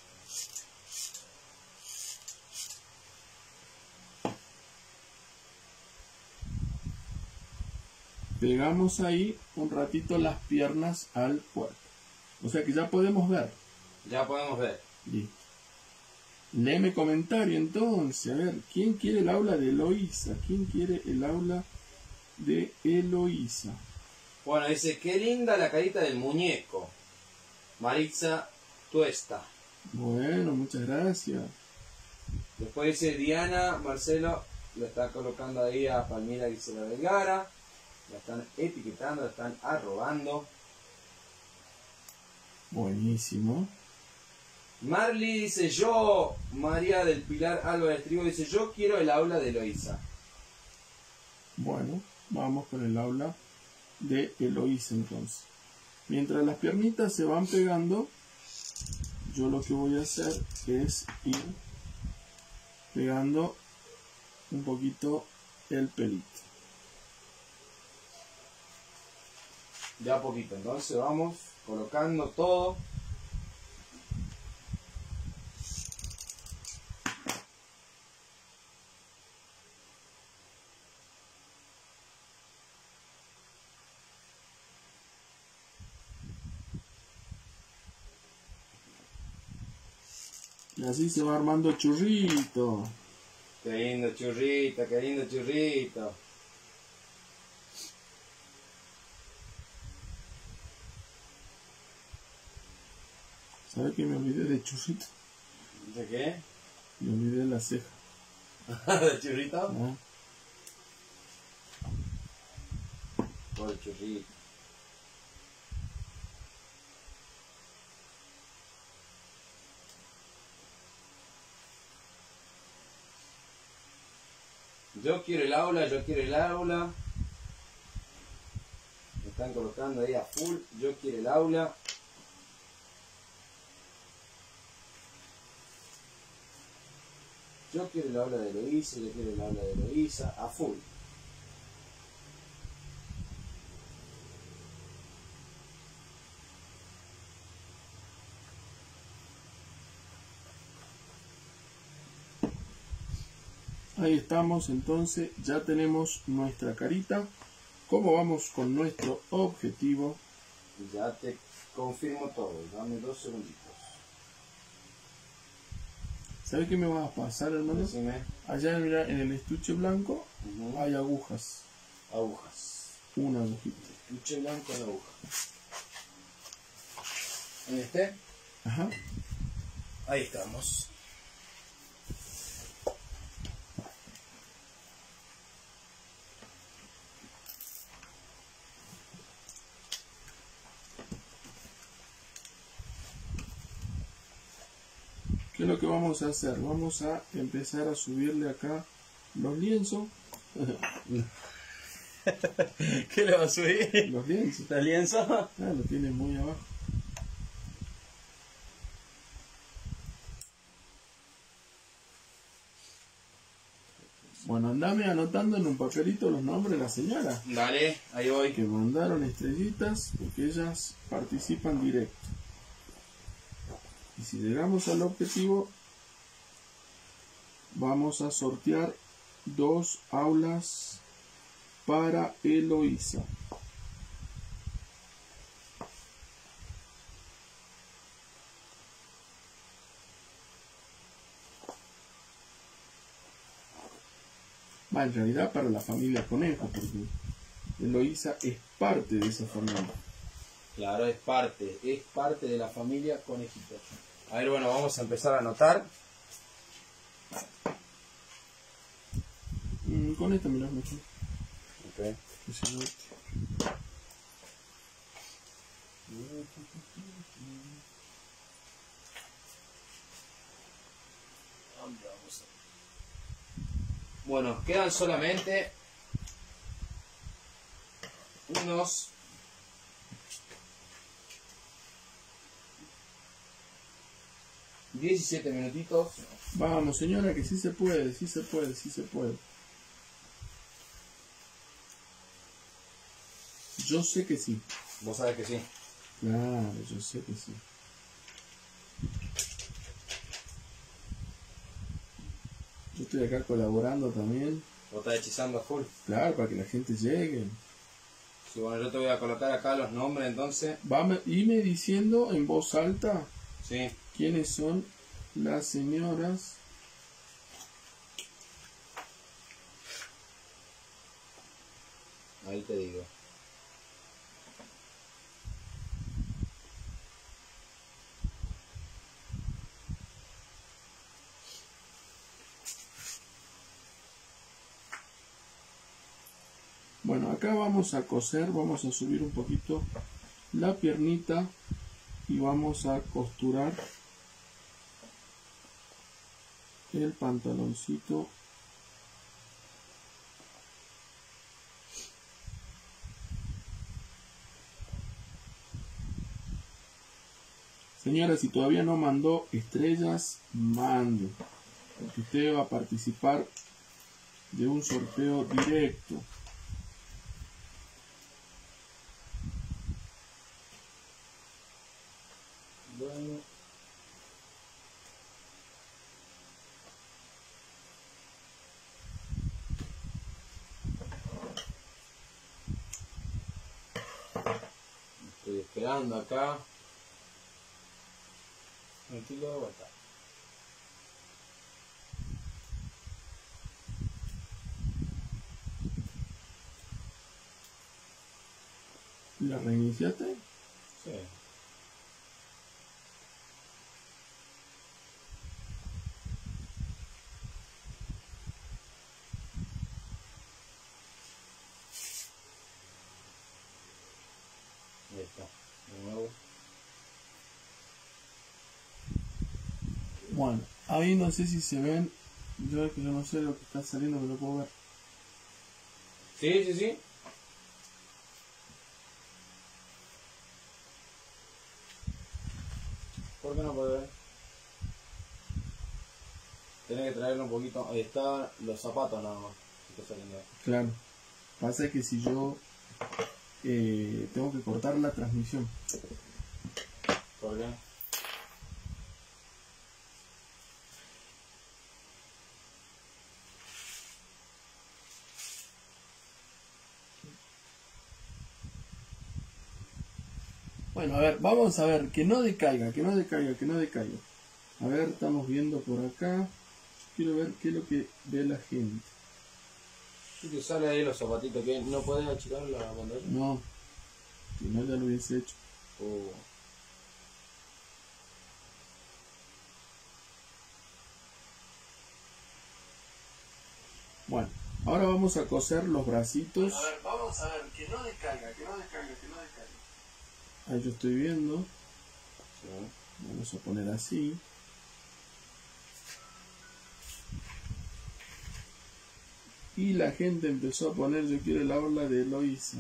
Pegamos ahí un ratito las piernas al cuerpo. O sea que ya podemos ver. Ya podemos ver. Listo. Léeme comentario entonces. A ver, ¿quién quiere el aula de Eloísa? ¿Quién quiere el aula de Eloísa? Bueno, dice, qué linda la carita del muñeco. Maritza Tuesta. Bueno, muchas gracias. Después dice Diana, Marcelo, lo está colocando ahí a Palmira Gisela Vergara. La están etiquetando, la están arrobando. Buenísimo. Marley dice, yo, María del Pilar Álvarez Trigo dice, yo quiero el aula de Eloísa. Bueno, vamos con el aula de Eloísa entonces. Mientras las piernitas se van pegando, yo lo que voy a hacer es ir pegando un poquito el pelito. Ya a poquito, entonces vamos colocando todo. Y así se va armando churrito. Qué lindo churrito, qué lindo churrito. ¿Sabe que me olvidé de churrito? ¿De qué? Me olvidé de la ceja. ¿De churrito? ¿Ah? Por el churrito. Yo quiero el aula, yo quiero el aula. Me están colocando ahí a full. Yo quiero el aula. Yo quiero el aula de Eloísa, yo quiero el aula de Eloísa, a full. Ahí estamos, entonces ya tenemos nuestra carita. ¿Cómo vamos con nuestro objetivo? Ya te confirmo todo, dame dos segunditos. ¿Sabes qué me vas a pasar, hermano? Decime. Allá mira, en el estuche blanco Ujú. hay agujas. Agujas. Una agujita. Estuche blanco en aguja. ¿En este? Ajá. Ahí estamos. ¿Qué es lo que vamos a hacer? Vamos a empezar a subirle acá los lienzos. ¿Qué le va a subir? Los lienzos. ¿La lienzo? Ah, lo tiene muy abajo. Bueno, andame anotando en un papelito los nombres de la señora Dale, ahí voy. que mandaron estrellitas porque ellas participan directo. Y si llegamos al objetivo, vamos a sortear dos aulas para Eloísa. Va, en realidad para la familia Conejo, porque Eloísa es parte de esa familia. Claro, es parte, es parte de la familia Conejito. A ver, bueno, vamos a empezar a anotar. Mm, con esta mirá mejor. Ok. Que se note. ¿Dónde vamos a Bueno, quedan solamente unos diecisiete minutitos. Vamos, señora, que sí se puede, sí se puede, sí se puede. Yo sé que sí. Vos sabés que sí. Claro, yo sé que sí. Yo estoy acá colaborando también. Vos estás hechizando a full. Claro, para que la gente llegue. Sí, bueno, yo te voy a colocar acá los nombres entonces. Va, irme diciendo en voz alta Sí. quiénes son las señoras. Ahí te digo. Bueno, acá vamos a coser, vamos a subir un poquito la piernita y vamos a costurar el pantaloncito. Señora, si todavía no mandó estrellas, mande, porque usted va a participar de un sorteo directo. Bueno. Estoy esperando acá. Un kilo de vuelta. ¿La reiniciaste? Sí. Ahí está. De nuevo. Bueno, ahí no sé si se ven. Yo es que yo no sé lo que está saliendo, pero lo puedo ver. Sí, sí, sí. ¿Por qué no puede ver? Tiene que traerlo un poquito. Ahí está, los zapatos nada más. Que está saliendo ahí. Claro. Pasa que si yo eh, tengo que cortar la transmisión. ¿Por qué? Bueno, a ver, vamos a ver, que no decaiga, que no decaiga, que no decaiga. A ver, estamos viendo por acá. Quiero ver qué es lo que ve la gente. Sí, que sale ahí los zapatitos. Que no podés achicar la pantalla. No, si no ya lo hubiese hecho. Oh. Bueno, ahora vamos a coser los bracitos. A ver, vamos a ver, que no decaiga, que no decaiga, que no decaiga. Ahí yo estoy viendo. Sí. Vamos a poner así. Y la gente empezó a poner, yo quiero el aula de Eloísa.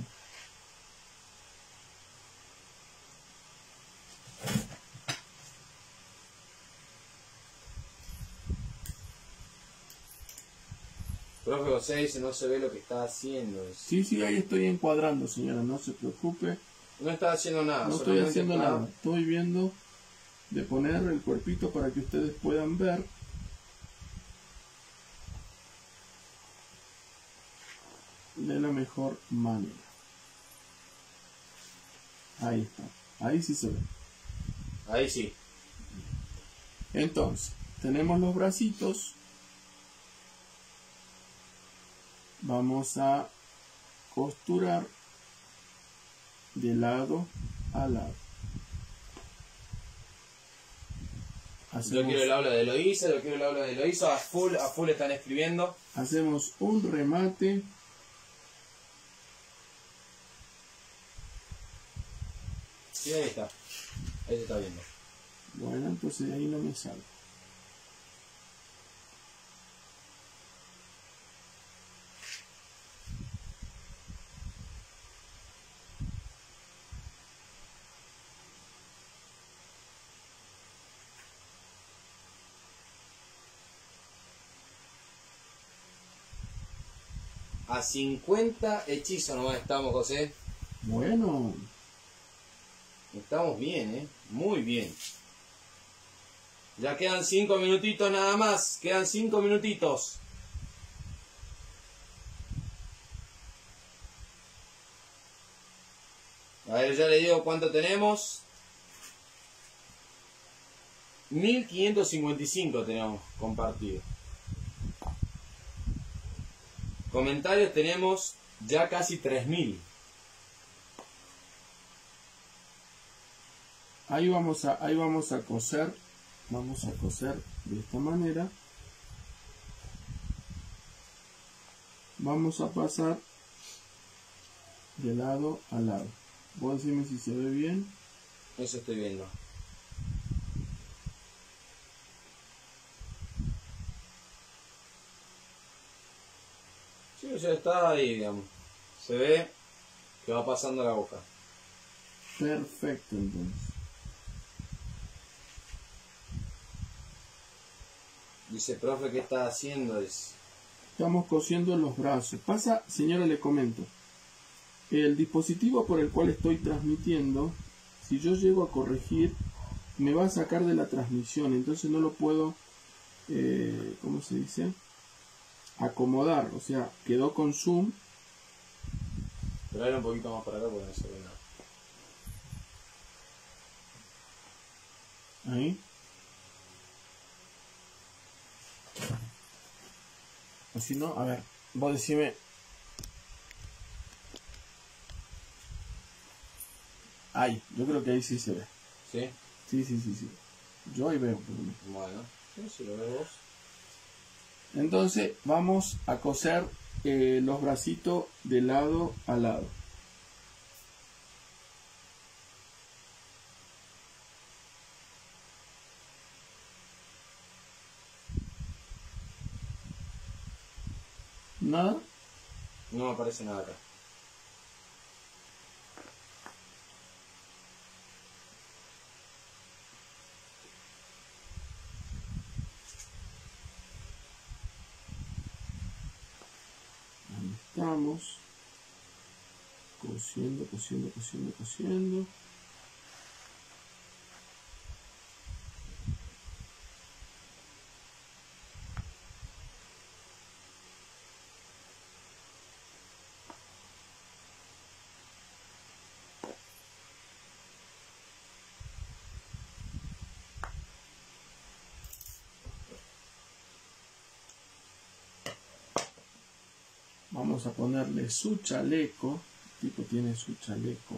Profe José dice no se ve lo que está haciendo. Sí, sí, ahí estoy encuadrando, señora, no se preocupe. No está haciendo nada. No estoy solamente haciendo está- nada, estoy viendo de poner el cuerpito para que ustedes puedan ver. De la mejor manera. Ahí está, ahí sí se ve. Ahí sí. Entonces, tenemos los bracitos. Vamos a costurar de lado a lado. Yo Hacemos, quiero el aula de Eloísa, yo quiero el aula de Eloísa. A full, a full están escribiendo. hacemos un remate. Sí, ahí está. Ahí se está viendo. Bueno, entonces ahí no me sale. A cincuenta hechizos nomás estamos, José. Bueno, Estamos bien, ¿eh? Muy bien. Ya quedan cinco minutitos nada más. Quedan cinco minutitos. A ver, ya le digo cuánto tenemos. mil quinientos cincuenta y cinco tenemos compartido. Comentarios tenemos ya casi tres mil. ahí vamos a, ahí vamos a coser, vamos a coser de esta manera. Vamos a pasar de lado a lado. Vos decime si se ve bien. Eso estoy viendo. Sí, ya está ahí, digamos. Se ve que va pasando la hoja. Perfecto, entonces. Dice, profe, ¿qué está haciendo? Dice. Estamos cosiendo los brazos. Pasa, señora, le comento. El dispositivo por el cual estoy transmitiendo, si yo llego a corregir, me va a sacar de la transmisión. Entonces no lo puedo, eh, ¿cómo se dice? Acomodar. O sea, quedó con zoom. Pero era un poquito más para acá porque no se ve nada. Ahí. O si no, a ver, vos decime. Ahí, yo creo que ahí sí se ve. ¿Sí? Sí, sí, sí, sí. Yo ahí veo. por lo menos. Bueno, sí, si lo ves vos. Entonces vamos a coser eh, los bracitos de lado a lado. ¿Nada? No me aparece nada acá. Ahí estamos. Cosiendo, cosiendo, cosiendo, cosiendo. Vamos a ponerle su chaleco. El tipo tiene su chaleco.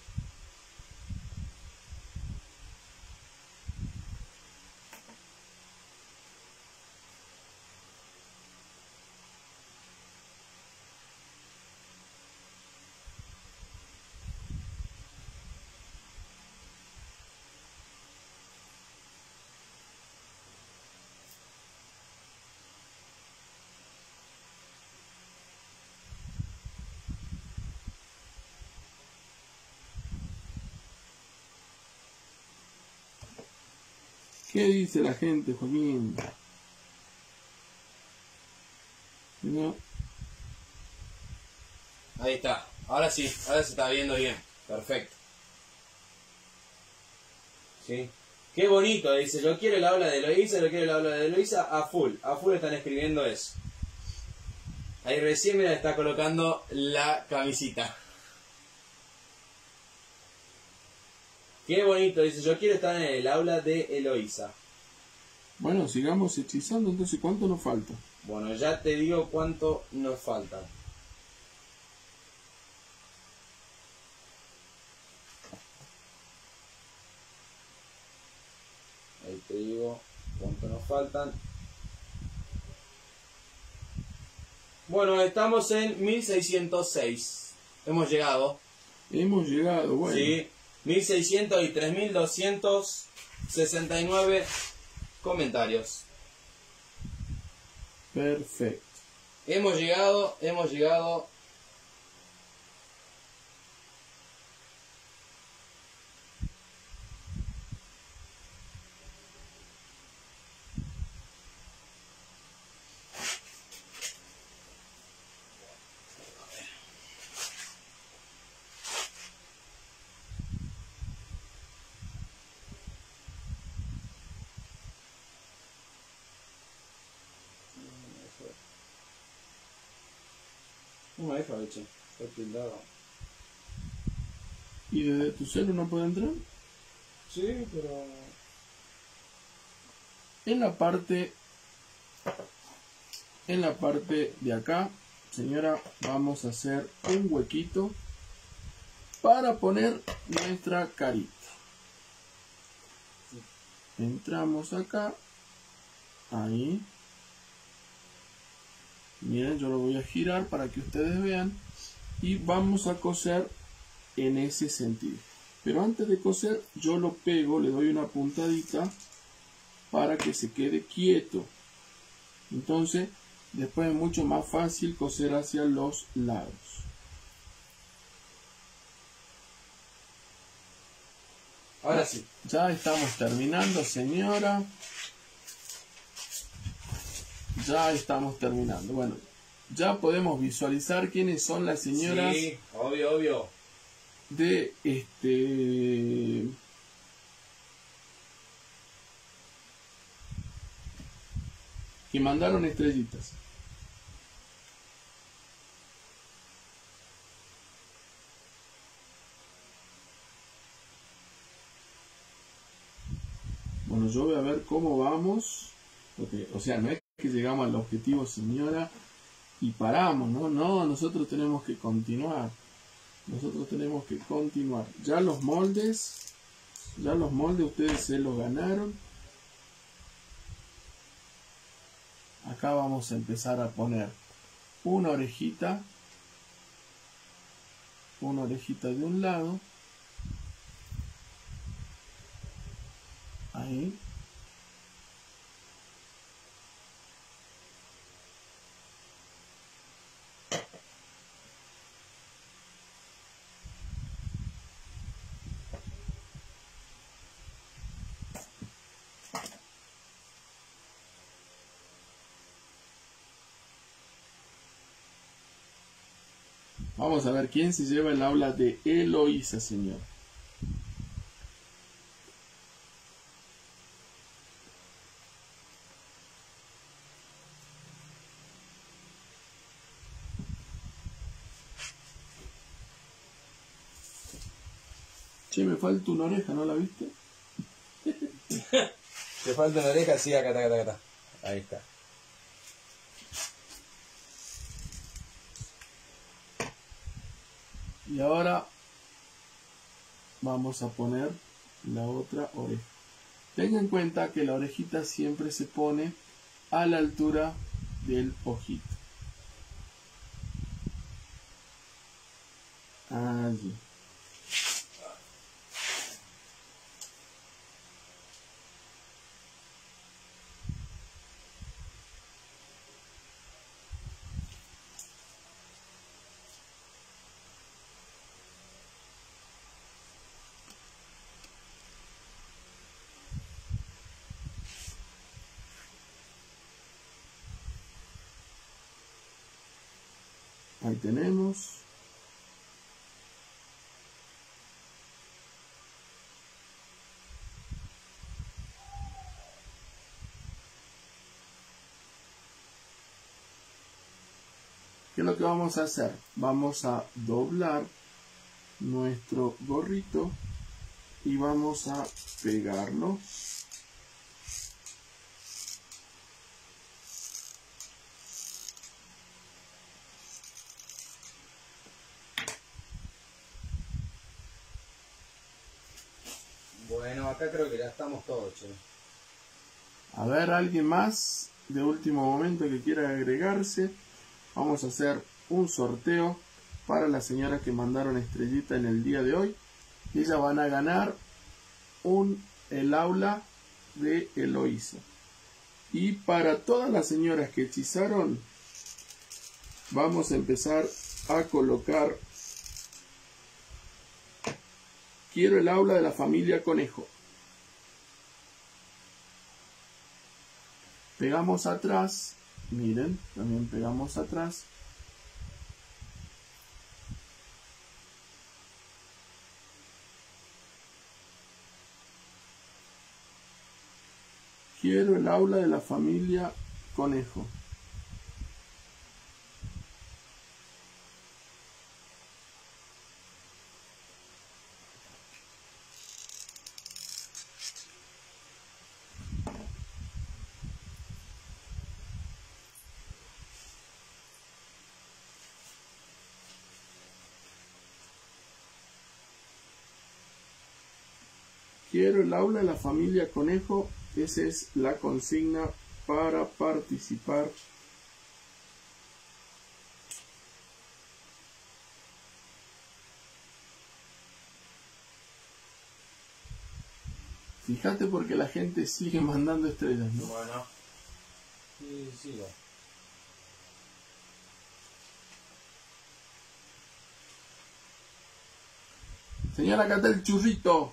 ¿Qué dice la gente, Joaquín? ¿No? Ahí está. Ahora sí, ahora se está viendo bien. Perfecto. ¿Sí? Qué bonito, dice. Yo quiero el aula de Eloísa, yo quiero el aula de Eloísa a full. A full están escribiendo eso. Ahí recién me la está colocando la camisita. Qué bonito, dice. Yo quiero estar en el aula de Eloísa. Bueno, sigamos hechizando. Entonces, ¿cuánto nos falta? Bueno, ya te digo cuánto nos falta. Ahí te digo cuánto nos faltan. Bueno, estamos en mil seiscientos seis. Hemos llegado. Hemos llegado, bueno. Sí, mil seiscientos y tres mil doscientos sesenta y nueve comentarios. Perfecto. Hemos llegado, hemos llegado. No me deja, bicho. Está tildado. ¿Y desde tu celu no puede entrar? Sí, pero... En la parte... En la parte de acá, señora, vamos a hacer un huequito para poner nuestra carita. Entramos acá. Ahí. Miren, yo lo voy a girar para que ustedes vean. Y vamos a coser en ese sentido. Pero antes de coser, yo lo pego, le doy una puntadita para que se quede quieto. Entonces, después es mucho más fácil coser hacia los lados. Ahora sí. Ya estamos terminando, señora. Ya estamos terminando. Bueno, ya podemos visualizar quiénes son las señoras Sí, obvio, obvio. de este... que mandaron estrellitas. Bueno, yo voy a ver cómo vamos. Porque, o sea, no es que llegamos al objetivo, señora, y paramos, ¿no? No, nosotros tenemos que continuar. Nosotros tenemos que continuar. Ya los moldes, ya los moldes ustedes se los ganaron. Acá vamos a empezar a poner una orejita, una orejita de un lado, ahí, vamos a ver quién se lleva el aula de Eloísa, señor. Che, me falta una oreja, ¿no la viste? ¿Te falta una oreja? Sí, acá, acá, acá, acá. Ahí está. Y ahora vamos a poner la otra oreja. Tenga en cuenta que la orejita siempre se pone a la altura del ojito. Allí. Ahí tenemos. ¿Qué es lo que vamos a hacer? Vamos a doblar nuestro gorrito y vamos a pegarlo. Bueno, acá creo que ya estamos todos, che. A ver, alguien más de último momento que quiera agregarse. Vamos a hacer un sorteo para las señoras que mandaron estrellita en el día de hoy. Ellas van a ganar un el aula de Eloísa. Y para todas las señoras que hechizaron, vamos a empezar a colocar. Quiero el aula de la familia Conejo. Pegamos atrás. Miren, también pegamos atrás. Quiero el aula de la familia Conejo. quiero el aula de la familia Conejo. Esa es la consigna para participar. Fíjate porque la gente sigue mandando estrellas, ¿no? Bueno. Sí, sí, no. Señora, acá está el churrito.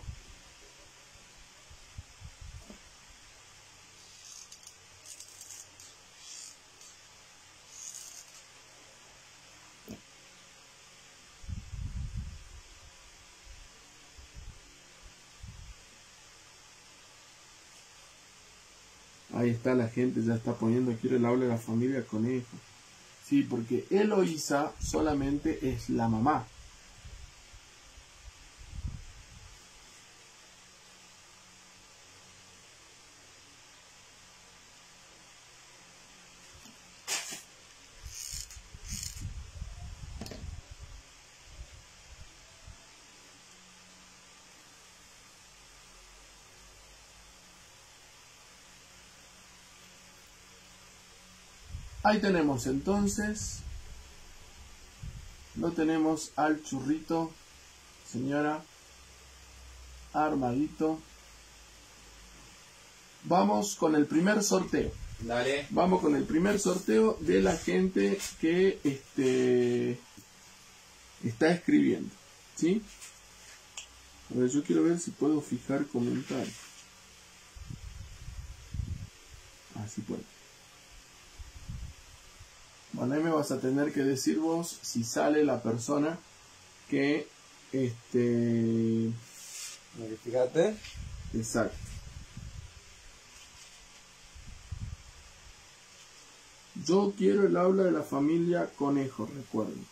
Ahí está, la gente ya está poniendo, quiero el aula de la familia Conejo. Sí, porque Eloísa solamente es la mamá. Ahí tenemos entonces, lo tenemos al churrito, señora, armadito. Vamos con el primer sorteo. Dale. Vamos con el primer sorteo de la gente que este, está escribiendo, ¿sí? A ver, yo quiero ver si puedo fijar comentarios. Así puedo. Bueno, ahí me vas a tener que decir vos si sale la persona que este Fíjate. exacto. Yo quiero el aula de la familia Conejo, recuerden.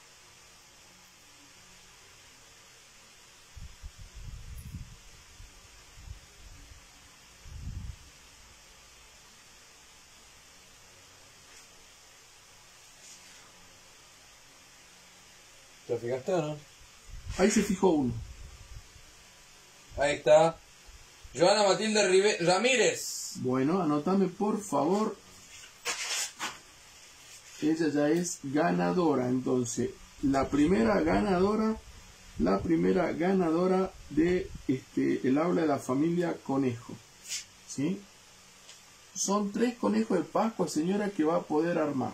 ¿Te fijaste o no? Ahí se fijó uno. Ahí está. Joana Matilde Rive Ramírez. Bueno, anótame por favor. Ella ya es ganadora. Entonces, la primera ganadora, la primera ganadora de este el aula de la familia Conejo. ¿Sí? Son tres conejos de Pascua, señora, que va a poder armar.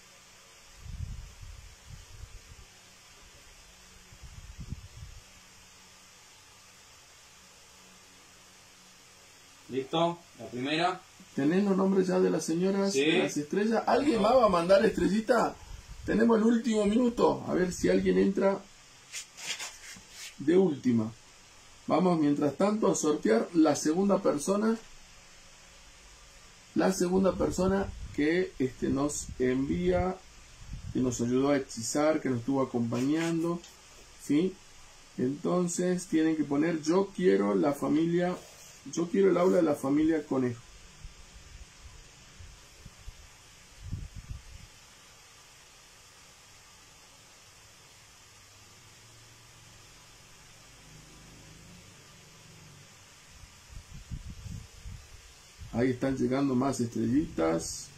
¿Listo? La primera. ¿Tenés los nombres ya de las señoras, Sí. de las estrellas? ¿Alguien más va a mandar estrellita? Tenemos el último minuto. A ver si alguien entra de última. Vamos, mientras tanto, a sortear la segunda persona. La segunda persona que este, nos envía, que nos ayudó a hechizar, que nos estuvo acompañando. ¿Sí? Entonces, tienen que poner yo quiero la familia... Yo quiero el aula de la familia Conejo. Ahí están llegando más estrellitas.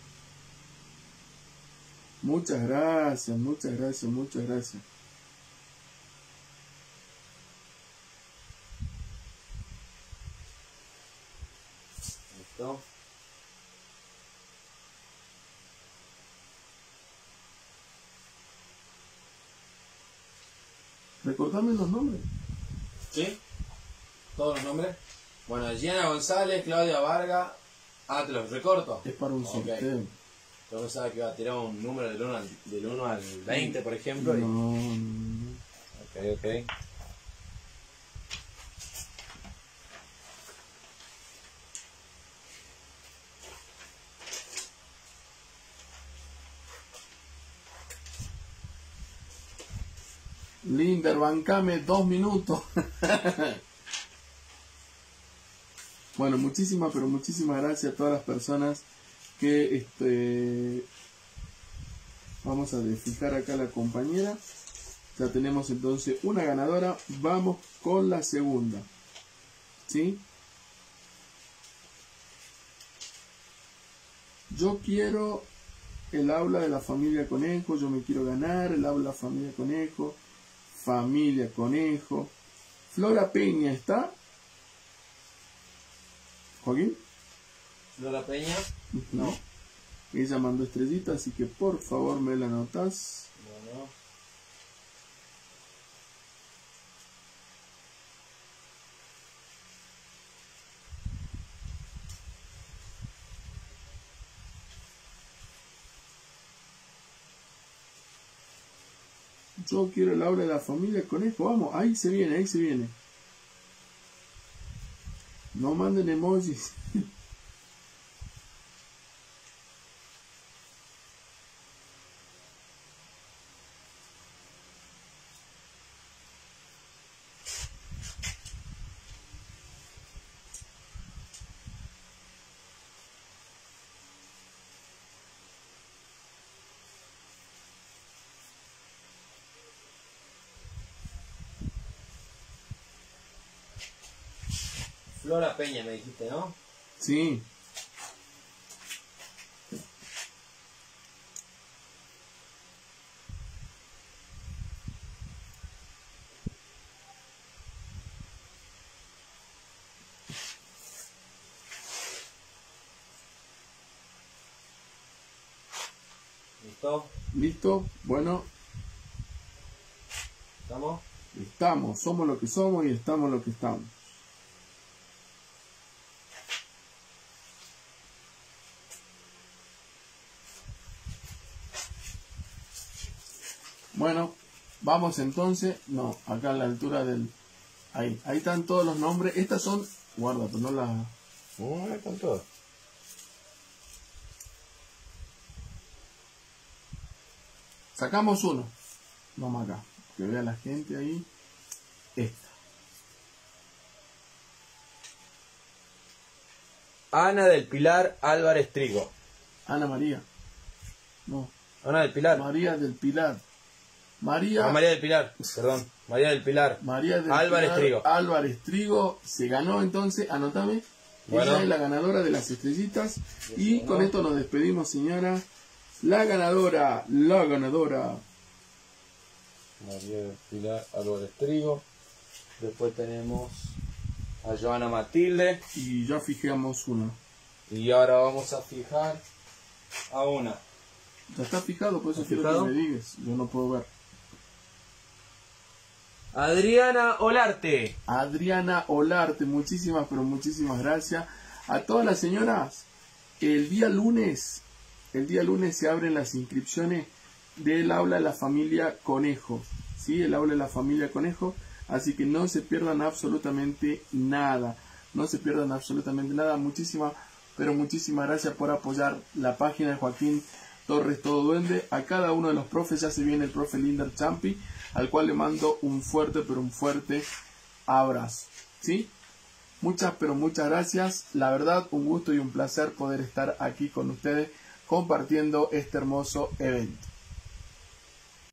Muchas gracias, muchas gracias, muchas gracias. Listo. Recordame los nombres. ¿Sí? ¿Todos los nombres? Bueno, Gianna González, Claudia Vargas. Ah, te los recorto. Es para un Ok. sorteo. Yo pensaba que iba a tirar un número del uno al, del uno al veinte, por ejemplo. No, y- no, no. Ok, ok. Linder, bancame dos minutos. Bueno, muchísimas, pero muchísimas gracias a todas las personas que este vamos a fijar acá a la compañera. Ya tenemos entonces una ganadora. Vamos con la segunda. ¿sí? Yo quiero el aula de la familia Conejo, yo me quiero ganar el aula de la familia Conejo, familia Conejo. Flora Peña, ¿está? ¿Joaquín? Flora Peña. No. Ella mandó estrellita, así que por favor me la anotas. Bueno. Yo quiero el aula de la familia Conejo. Vamos, ahí se viene, ahí se viene. No manden emojis. Flora Peña me dijiste, ¿no? Sí. ¿Listo? ¿Listo? Bueno, ¿Estamos? estamos. Somos lo que somos y estamos lo que estamos. Bueno, vamos entonces. No, acá a la altura del... Ahí, ahí están todos los nombres. Estas son... Guarda, pero no las... No, ahí están todos. Sacamos uno. Vamos acá. Que vea la gente ahí. Esta. Ana del Pilar Álvarez Trigo. Ana María. No. Ana del Pilar. María del Pilar. María... Ah, María del Pilar, perdón. María del Pilar. María del Álvarez Pilar Trigo. Álvarez Trigo se ganó entonces, anótame. Bueno. Ella es la ganadora de las estrellitas. Y ganó. con esto nos despedimos, señora. La ganadora, la ganadora. María del Pilar Álvarez Trigo. Después tenemos a Joana Matilde. Y ya fijamos una. Y ahora vamos a fijar a una. Ya está fijado, por eso ¿Está quiero fijado? que me digas. Yo no puedo ver. Adriana Olarte. Adriana Olarte, muchísimas, pero muchísimas gracias. A todas las señoras, el día lunes, el día lunes se abren las inscripciones del aula de la familia Conejo. ¿Sí? El aula de la familia Conejo. Así que no se pierdan absolutamente nada. No se pierdan absolutamente nada. Muchísimas, pero muchísimas gracias por apoyar la página de Joaquín Torres Todo Duende. A cada uno de los profes ya se viene el profe Linder Champi, al cual le mando un fuerte, pero un fuerte abrazo. ¿Sí? Muchas, pero muchas gracias. La verdad, un gusto y un placer poder estar aquí con ustedes compartiendo este hermoso evento.